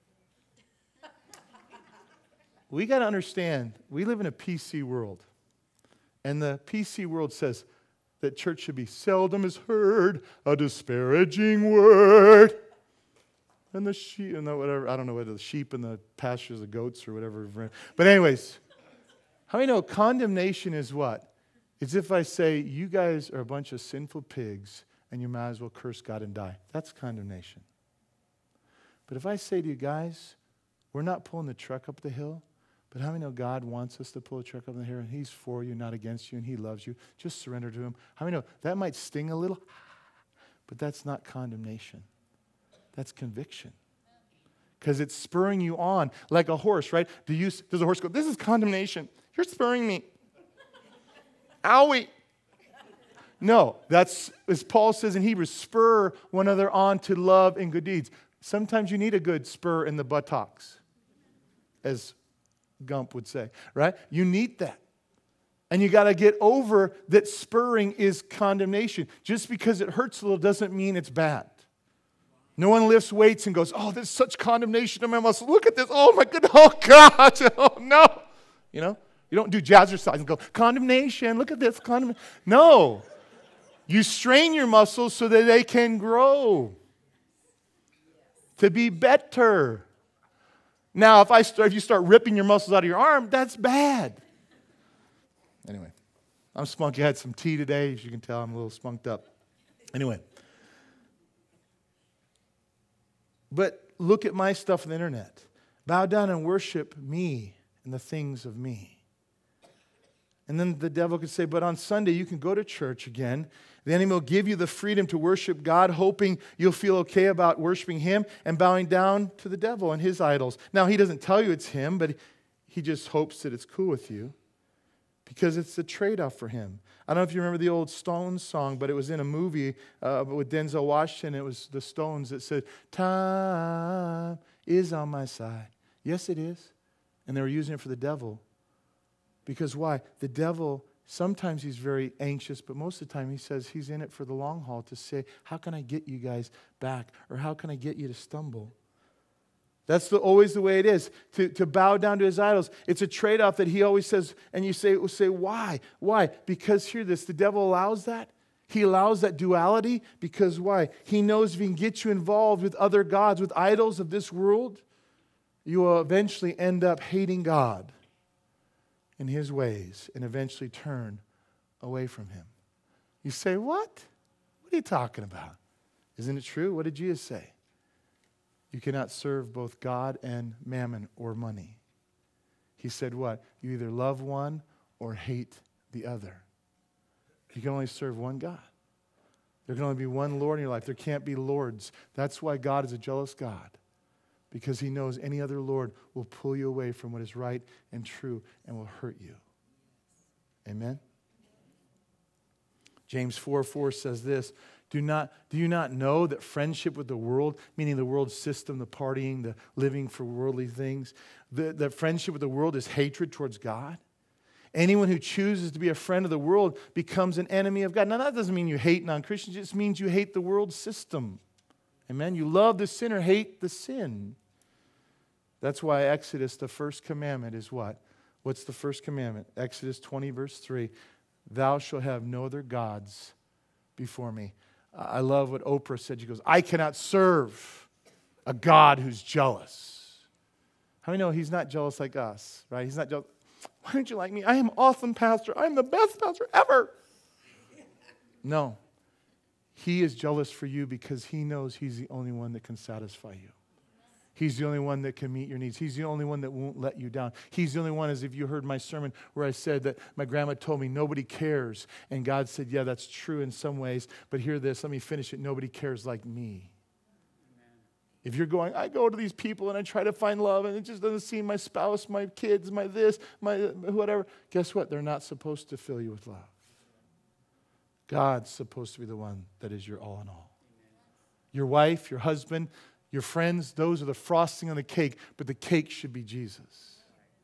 We got to understand, we live in a P C world. And the P C world says that church should be seldom is heard a disparaging word. And the sheep, and the whatever, I don't know whether the sheep and the pastures, the goats or whatever. But anyways, how many know condemnation is what? It's if I say, you guys are a bunch of sinful pigs and you might as well curse God and die. That's condemnation. But if I say to you guys, we're not pulling the truck up the hill, but how many know God wants us to pull the truck up the hill and He's for you, not against you, and He loves you? Just surrender to Him. How many know that might sting a little, but that's not condemnation. That's conviction. Because it's spurring you on like a horse, right? Do you, does a horse go, this is condemnation. You're spurring me. Owie. No, that's, as Paul says in Hebrews, spur one another on to love and good deeds. Sometimes you need a good spur in the buttocks, as Gump would say, right? You need that. And you got to get over that spurring is condemnation. Just because it hurts a little doesn't mean it's bad. No one lifts weights and goes, oh, there's such condemnation in my muscles. Look at this. Oh, my goodness. Oh, God. Oh, no. You know, you don't do jazzercise and go, condemnation. Look at this. Condemn-. No. You strain your muscles so that they can grow, to be better. Now, if I start, if you start ripping your muscles out of your arm, that's bad. Anyway, I'm spunky. I had some tea today. As you can tell, I'm a little spunked up. Anyway. But look at my stuff on the internet. Bow down and worship me and the things of me. And then the devil could say, but on Sunday you can go to church again. The enemy will give you the freedom to worship God, hoping you'll feel okay about worshiping Him and bowing down to the devil and his idols. Now, he doesn't tell you it's him, but he just hopes that it's cool with you because it's a trade-off for him. I don't know if you remember the old Stones song, but it was in a movie uh, with Denzel Washington. It was the Stones that said, time is on my side. Yes, it is. And they were using it for the devil. Because why? The devil, sometimes he's very anxious, but most of the time he says he's in it for the long haul to say, how can I get you guys back? Or how can I get you to stumble? That's the, always the way it is, to, to bow down to his idols. It's a trade-off that he always says, and you say, say, why? Why? Because, hear this, the devil allows that. He allows that duality because why? He knows if he can get you involved with other gods, with idols of this world, you will eventually end up hating God in his ways and eventually turn away from him. You say, what? What are you talking about? Isn't it true? What did Jesus say? You cannot serve both God and mammon or money. He said what? You either love one or hate the other. You can only serve one God. There can only be one Lord in your life. There can't be lords. That's why God is a jealous God. Because he knows any other Lord will pull you away from what is right and true and will hurt you. Amen? James four four says this, Do not, do you not know that friendship with the world, meaning the world system, the partying, the living for worldly things, the, that friendship with the world is hatred towards God? Anyone who chooses to be a friend of the world becomes an enemy of God. Now, that doesn't mean you hate non-Christians. It just means you hate the world system. Amen? You love the sinner, hate the sin. That's why Exodus, the first commandment is what? What's the first commandment? Exodus twenty, verse three. Thou shalt have no other gods before me. I love what Oprah said. She goes, I cannot serve a God who's jealous. How many know he's not jealous like us, right? He's not jealous. Why don't you like me? I am awesome pastor. I'm the best pastor ever. No. He is jealous for you because he knows he's the only one that can satisfy you. He's the only one that can meet your needs. He's the only one that won't let you down. He's the only one, as if you heard my sermon where I said that my grandma told me nobody cares. And God said, yeah, that's true in some ways. But hear this, let me finish it. Nobody cares like me. Amen. If you're going, I go to these people and I try to find love and it just doesn't seem my spouse, my kids, my this, my whatever. Guess what? They're not supposed to fill you with love. God's supposed to be the one that is your all in all. Your wife, your husband, your friends, those are the frosting on the cake, but the cake should be Jesus.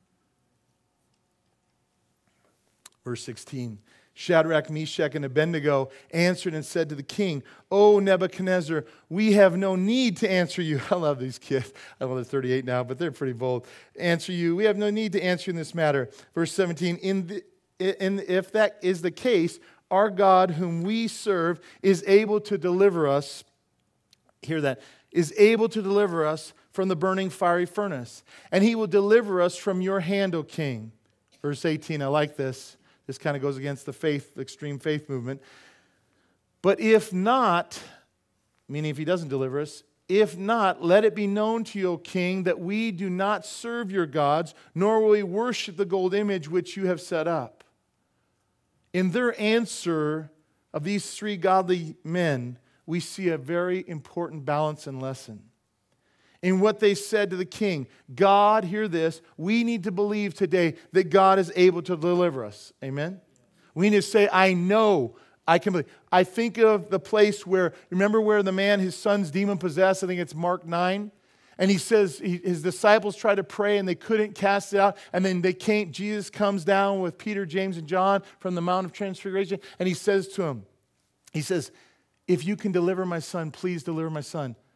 Verse sixteen, Shadrach, Meshach, and Abednego answered and said to the king, O Nebuchadnezzar, we have no need to answer you. I love these kids. I know they're thirty-eight now, but they're pretty bold. Answer you. We have no need to answer you in this matter. Verse seventeen, in the, in, if that is the case, our God whom we serve is able to deliver us. Hear that. Is able to deliver us from the burning fiery furnace. And he will deliver us from your hand, O king. Verse eighteen, I like this. This kind of goes against the faith, the extreme faith movement. But if not, meaning if he doesn't deliver us, if not, let it be known to you, O king, that we do not serve your gods, nor will we worship the gold image which you have set up. In their answer of these three godly men, we see a very important balance and lesson. In what they said to the king, God, hear this, we need to believe today that God is able to deliver us. Amen? We need to say, I know I can believe. I think of the place where, remember where the man, his son's demon-possessed, I think it's Mark nine, and he says he, his disciples tried to pray and they couldn't cast it out, and then they can't, Jesus comes down with Peter, James, and John from the Mount of Transfiguration, and he says to him, he says, if you can deliver my son, please deliver my son.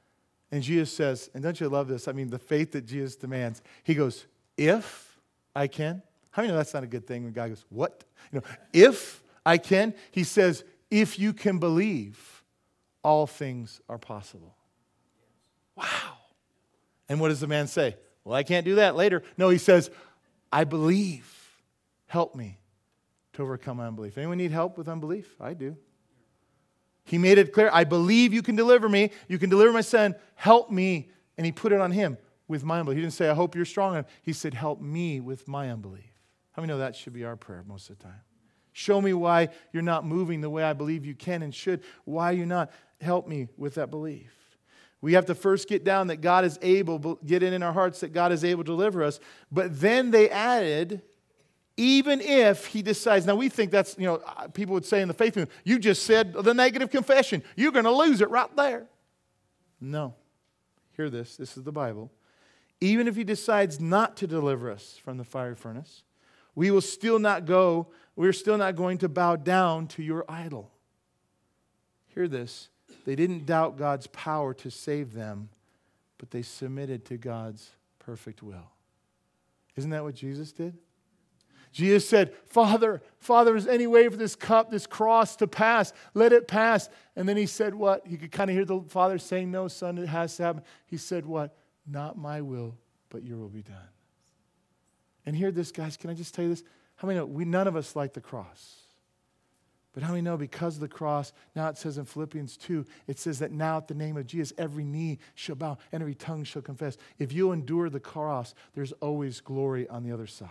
And Jesus says, and don't you love this? I mean, the faith that Jesus demands. He goes, if I can. How many know that's not a good thing when God goes, what? You know, if I can. He says, if you can believe, all things are possible. Wow. And what does the man say? Well, I can't do that later. No, he says, I believe. Help me to overcome my unbelief. Anyone need help with unbelief? I do. He made it clear, I believe you can deliver me. You can deliver my son. Help me. And he put it on him with my unbelief. He didn't say, I hope you're strong enough. He said, help me with my unbelief. How many know that should be our prayer most of the time? Show me why you're not moving the way I believe you can and should. Why you're not. Help me with that belief. We have to first get down that God is able, get it in our hearts that God is able to deliver us. But then they added, even if he decides. Now we think that's, you know, people would say in the faith movement, you just said the negative confession. You're going to lose it right there. No. Hear this. This is the Bible. Even if he decides not to deliver us from the fiery furnace, we will still not go, we're still not going to bow down to your idol. Hear this. They didn't doubt God's power to save them, but they submitted to God's perfect will. Isn't that what Jesus did? Jesus said, Father, Father, is any way for this cup, this cross to pass? Let it pass. And then he said what? You could kind of hear the Father saying, no, Son, it has to happen. He said what? Not my will, but your will be done. And hear this, guys. Can I just tell you this? How many know? We, none of us like the cross. But how many know because of the cross, now it says in Philippians two, it says that now at the name of Jesus, every knee shall bow and every tongue shall confess. If you endure the cross, there's always glory on the other side.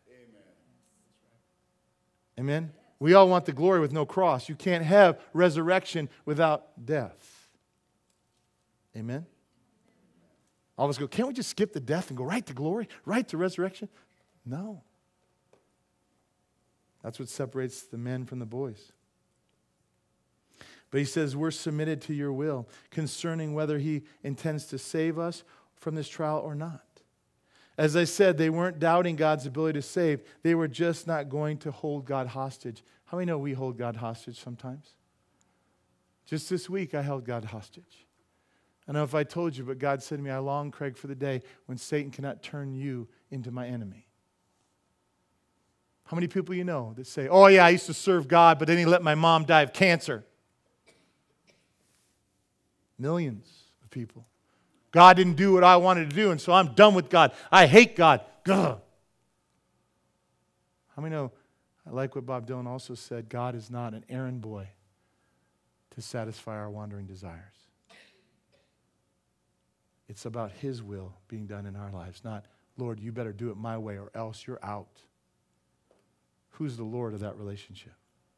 Amen? Amen? We all want the glory with no cross. You can't have resurrection without death. Amen? All of us go, can't we just skip the death and go right to glory, right to resurrection? No. That's what separates the men from the boys. But he says, we're submitted to your will concerning whether he intends to save us from this trial or not. As I said, they weren't doubting God's ability to save. They were just not going to hold God hostage. How many know we hold God hostage sometimes? Just this week, I held God hostage. I don't know if I told you, but God said to me, I long, Craig, for the day when Satan cannot turn you into my enemy. How many people you know that say, oh yeah, I used to serve God, but then he let my mom die of cancer? Millions of people. God didn't do what I wanted to do, and so I'm done with God. I hate God. Gah. How many know, I like what Bob Dylan also said, God is not an errand boy to satisfy our wandering desires. It's about his will being done in our lives, not, Lord, you better do it my way or else you're out. Who's the Lord of that relationship?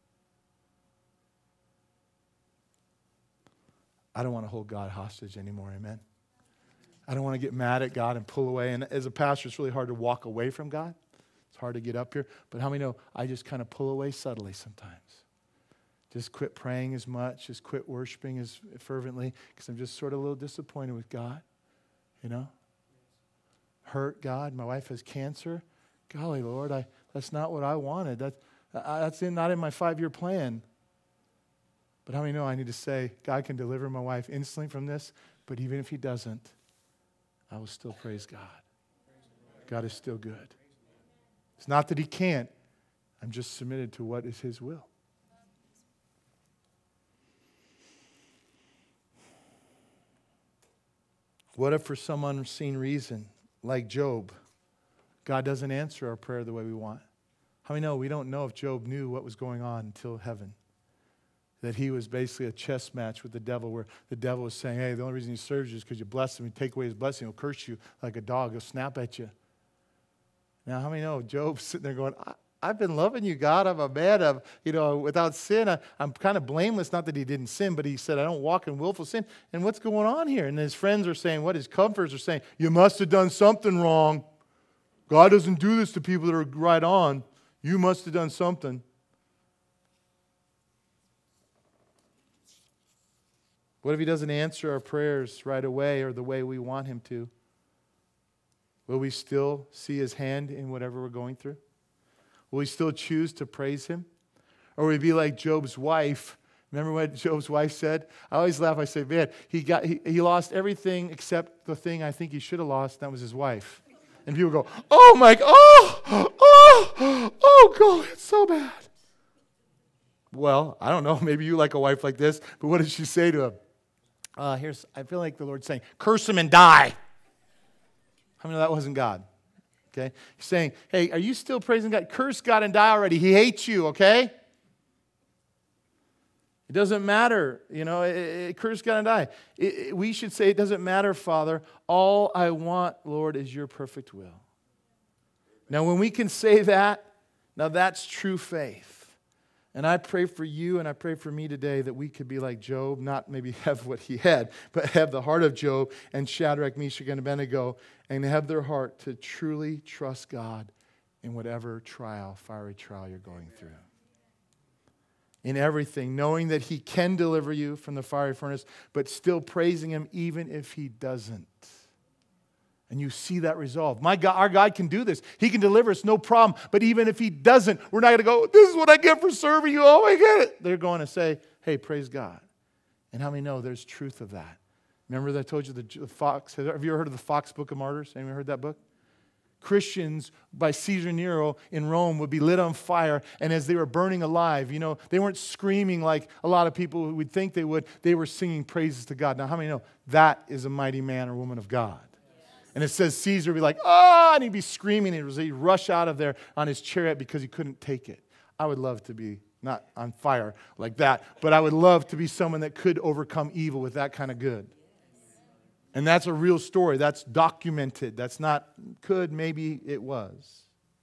I don't want to hold God hostage anymore, amen? I don't want to get mad at God and pull away. And as a pastor, it's really hard to walk away from God. It's hard to get up here. But how many know I just kind of pull away subtly sometimes? Just quit praying as much, just quit worshiping as fervently, because I'm just sort of a little disappointed with God, you know? Hurt God. My wife has cancer. Golly, Lord, I, that's not what I wanted. That, I, that's in, not in my five-year plan. But how many know I need to say, God can deliver my wife instantly from this, but even if he doesn't, I will still praise God. God is still good. It's not that he can't. I'm just submitted to what is his will. What if for some unseen reason, like Job, God doesn't answer our prayer the way we want? How many know we don't know if Job knew what was going on until heaven? That he was basically a chess match with the devil, where the devil was saying, hey, the only reason he serves you is because you bless him. You take away his blessing, he'll curse you like a dog. He'll snap at you. Now, how many know Job's sitting there going, I, I've been loving you, God. I'm a man of, you know, without sin. I, I'm kind of blameless. Not that he didn't sin, but he said, I don't walk in willful sin. And what's going on here? And his friends are saying, what? His comforters are saying, you must have done something wrong. God doesn't do this to people that are right on. You must have done something. What if he doesn't answer our prayers right away or the way we want him to? Will we still see his hand in whatever we're going through? Will we still choose to praise him? Or will we be like Job's wife Remember what Job's wife said? I always laugh. I say, man, he, got, he, he lost everything except the thing I think he should have lost, and that was his wife. And people go, oh, my God, oh, oh, oh, God, it's so bad. Well, I don't know. Maybe you like a wife like this, but what did she say to him? Uh, here's, I feel like the Lord's saying, curse him and die. How many know that wasn't God? Okay? He's saying, hey, are you still praising God? Curse God and die already. He hates you, okay? It doesn't matter, you know, it, it, curse God and die. It, it, we should say, it doesn't matter, Father. All I want, Lord, is your perfect will. Now, when we can say that, now that's true faith. And I pray for you and I pray for me today that we could be like Job, not maybe have what he had, but have the heart of Job and Shadrach, Meshach, and Abednego, and have their heart to truly trust God in whatever trial, fiery trial you're going through. In everything, knowing that he can deliver you from the fiery furnace, but still praising him even if he doesn't. And you see that resolve. My God, our God can do this. He can deliver us, no problem. But even if he doesn't, we're not going to go, this is what I get for serving you. Oh, I get it. They're going to say, hey, praise God. And how many know there's truth of that? Remember that I told you the, the Fox, have you ever heard of the Fox Book of Martyrs? Anyone heard that book? Christians by Caesar Nero in Rome would be lit on fire, and as they were burning alive, you know, they weren't screaming like a lot of people would think they would. They were singing praises to God. Now, how many know that is a mighty man or woman of God? And it says Caesar would be like, oh, and he'd be screaming. And he'd rush out of there on his chariot because he couldn't take it. I would love to be, not on fire like that, but I would love to be someone that could overcome evil with that kind of good. And that's a real story. That's documented. That's not could, maybe it was.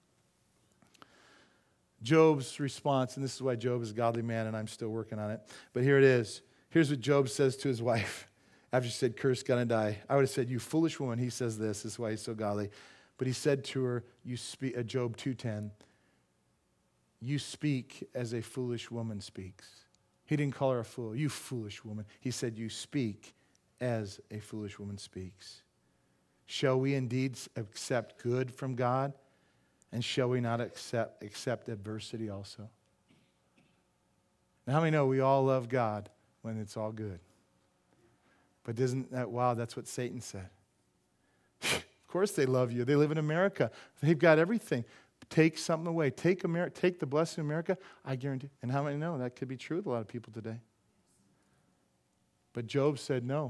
Job's response, and this is why Job is a godly man, and I'm still working on it. But here it is. Here's what Job says to his wife. After she said, curse God and die. I would have said, you foolish woman. He says this. This is why he's so godly. But he said to her, you speak, uh, Job two ten, you speak as a foolish woman speaks. He didn't call her a fool. You foolish woman. He said, you speak as a foolish woman speaks. Shall we indeed accept good from God? And shall we not accept, accept adversity also? Now, how many know we all love God when it's all good? But isn't that, wow, that's what Satan said. Of course they love you. They live in America. They've got everything. Take something away. Take America, take the blessing of America, I guarantee. And how many know that could be true with a lot of people today? But Job said, no.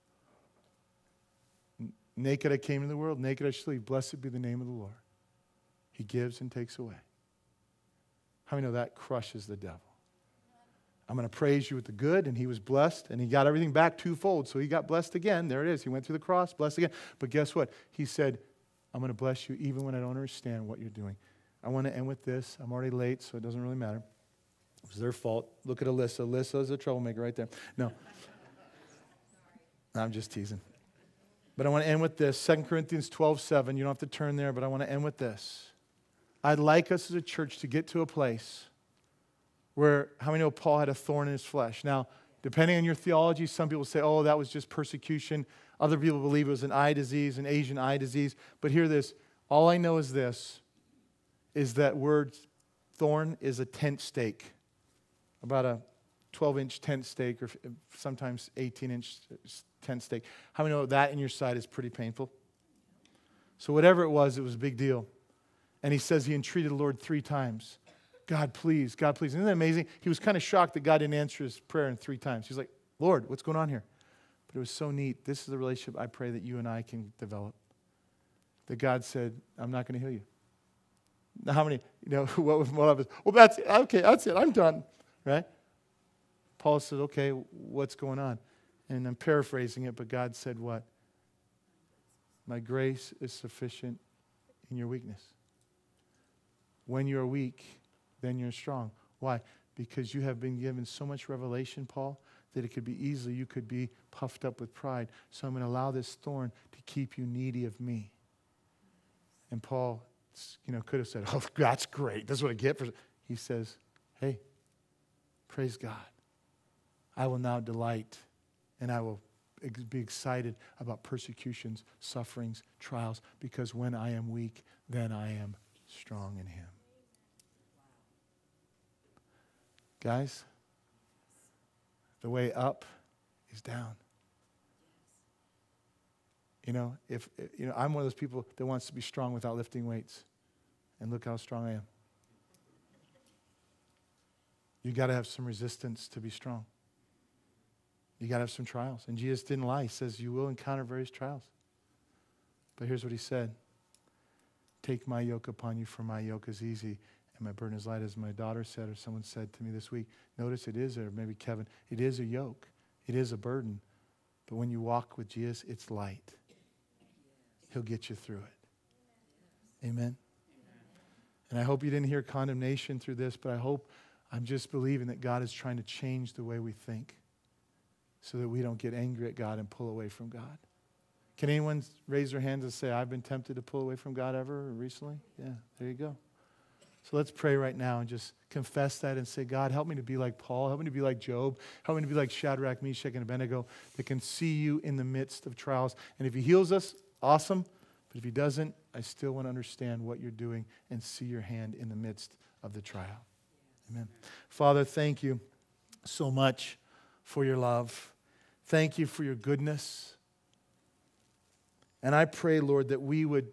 Naked I came into the world, naked I shall leave. Blessed be the name of the Lord. He gives and takes away. How many know that crushes the devil? I'm going to praise you with the good, and he was blessed, and he got everything back twofold, so he got blessed again. There it is. He went through the cross, blessed again. But guess what? He said, I'm going to bless you even when I don't understand what you're doing. I want to end with this. I'm already late, so it doesn't really matter. It was their fault. Look at Alyssa. Alyssa is a troublemaker right there. No. I'm just teasing. But I want to end with this. Second Corinthians twelve seven. You don't have to turn there, but I want to end with this. I'd like us as a church to get to a place where, how many know Paul had a thorn in his flesh? Now, depending on your theology, some people say, oh, that was just persecution. Other people believe it was an eye disease, an Asian eye disease. But hear this. All I know is this, is that word thorn is a tent stake, about a twelve-inch tent stake, or sometimes eighteen-inch tent stake. How many know that in your side is pretty painful? So whatever it was, it was a big deal. And he says he entreated the Lord three times. God, please, God, please. Isn't that amazing? He was kind of shocked that God didn't answer his prayer in three times. He's like, Lord, what's going on here? But it was so neat. This is the relationship I pray that you and I can develop. That God said, I'm not going to heal you. Now, how many, you know, what was one of us? Well, that's it. Okay, that's it. I'm done. Right? Paul said, okay, what's going on? And I'm paraphrasing it, but God said what? My grace is sufficient in your weakness. When you're weak, then you're strong. Why? Because you have been given so much revelation, Paul, that it could be easily, you could be puffed up with pride. So I'm going to allow this thorn to keep you needy of me. And Paul, you know, could have said, oh, that's great. That's what I get for. He says, hey, praise God. I will now delight, and I will be excited about persecutions, sufferings, trials, because when I am weak, then I am strong in him. Guys, The way up is down. You know, if you know, I'm one of those people that wants to be strong without lifting weights. And look how strong I am. You got to have some resistance to be strong. You got to have some trials. And Jesus didn't lie. He says you will encounter various trials. But here's what he said. Take my yoke upon you, for my yoke is easy and my burden is light, as my daughter said, or someone said to me this week. Notice it is, or maybe Kevin, it is a yoke. It is a burden. But when you walk with Jesus, it's light. He'll get you through it. Amen. And I hope you didn't hear condemnation through this, but I hope, I'm just believing that God is trying to change the way we think so that we don't get angry at God and pull away from God. Can anyone raise their hands and say, I've been tempted to pull away from God ever or recently? Yeah, there you go. So let's pray right now and just confess that and say, God, help me to be like Paul. Help me to be like Job. Help me to be like Shadrach, Meshach, and Abednego that can see you in the midst of trials. And if he heals us, awesome. But if he doesn't, I still want to understand what you're doing and see your hand in the midst of the trial. Amen. Father, thank you so much for your love. Thank you for your goodness. And I pray, Lord, that we would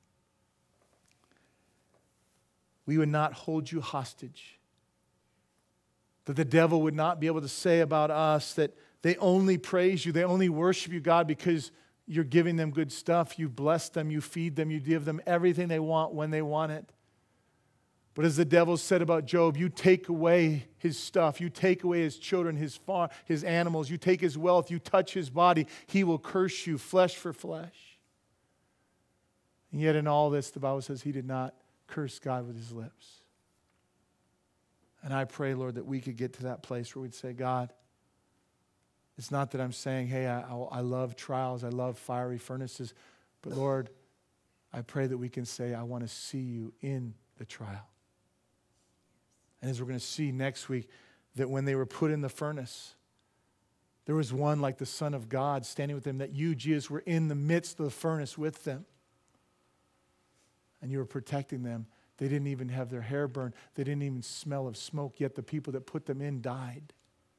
we would not hold you hostage. That the devil would not be able to say about us that they only praise you, they only worship you, God, because you're giving them good stuff. You bless them, you feed them, you give them everything they want when they want it. But as the devil said about Job, you take away his stuff, you take away his children, his farm, his animals, you take his wealth, you touch his body, he will curse you, flesh for flesh. And yet in all this, the Bible says he did not curse God with his lips. And I pray, Lord, that we could get to that place where we'd say, God, it's not that I'm saying, hey, I, I love trials, I love fiery furnaces, but Lord, I pray that we can say, I want to see you in the trial. And as we're going to see next week, that when they were put in the furnace, there was one like the Son of God standing with them, that you, Jesus, were in the midst of the furnace with them. And you were protecting them. They didn't even have their hair burned. They didn't even smell of smoke, yet the people that put them in died.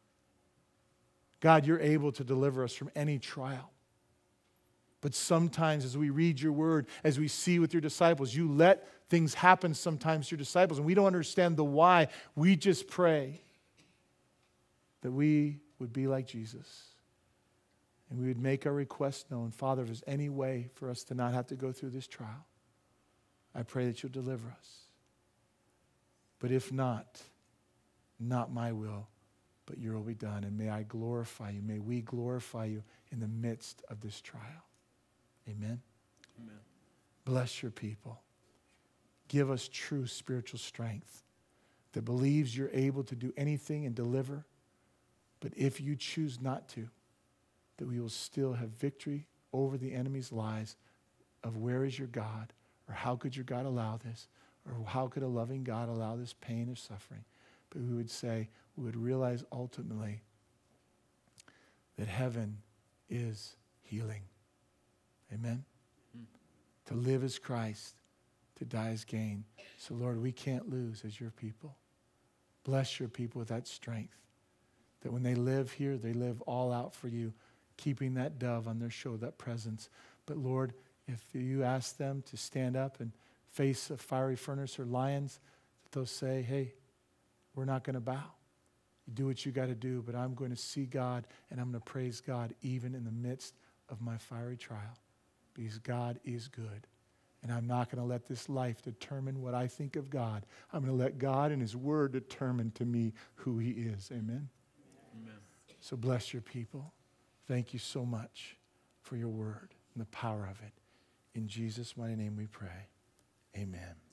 God, you're able to deliver us from any trial. But sometimes as we read your word, as we see with your disciples, you let things happen sometimes to your disciples, and we don't understand the why. We just pray that we would be like Jesus, and we would make our request known. Father, if there's any way for us to not have to go through this trial, I pray that you'll deliver us. But if not, not my will, but your will be done. And may I glorify you. May we glorify you in the midst of this trial. Amen. Amen. Bless your people. Give us true spiritual strength that believes you're able to do anything and deliver. But if you choose not to, that we will still have victory over the enemy's lies of where is your God, or how could your God allow this, or how could a loving God allow this pain or suffering. But we would say, we would realize ultimately that heaven is healing. Amen? Mm. To live as Christ, to die as gain. So Lord, we can't lose as your people. Bless your people with that strength, that when they live here, they live all out for you, keeping that dove on their shoulder, that presence. But Lord, if you ask them to stand up and face a fiery furnace or lions, that they'll say, hey, we're not going to bow. You do what you got to do, but I'm going to see God, and I'm going to praise God even in the midst of my fiery trial, because God is good. And I'm not going to let this life determine what I think of God. I'm going to let God and his word determine to me who he is. Amen? Amen. So bless your people. Thank you so much for your word and the power of it. In Jesus' mighty name we pray. Amen.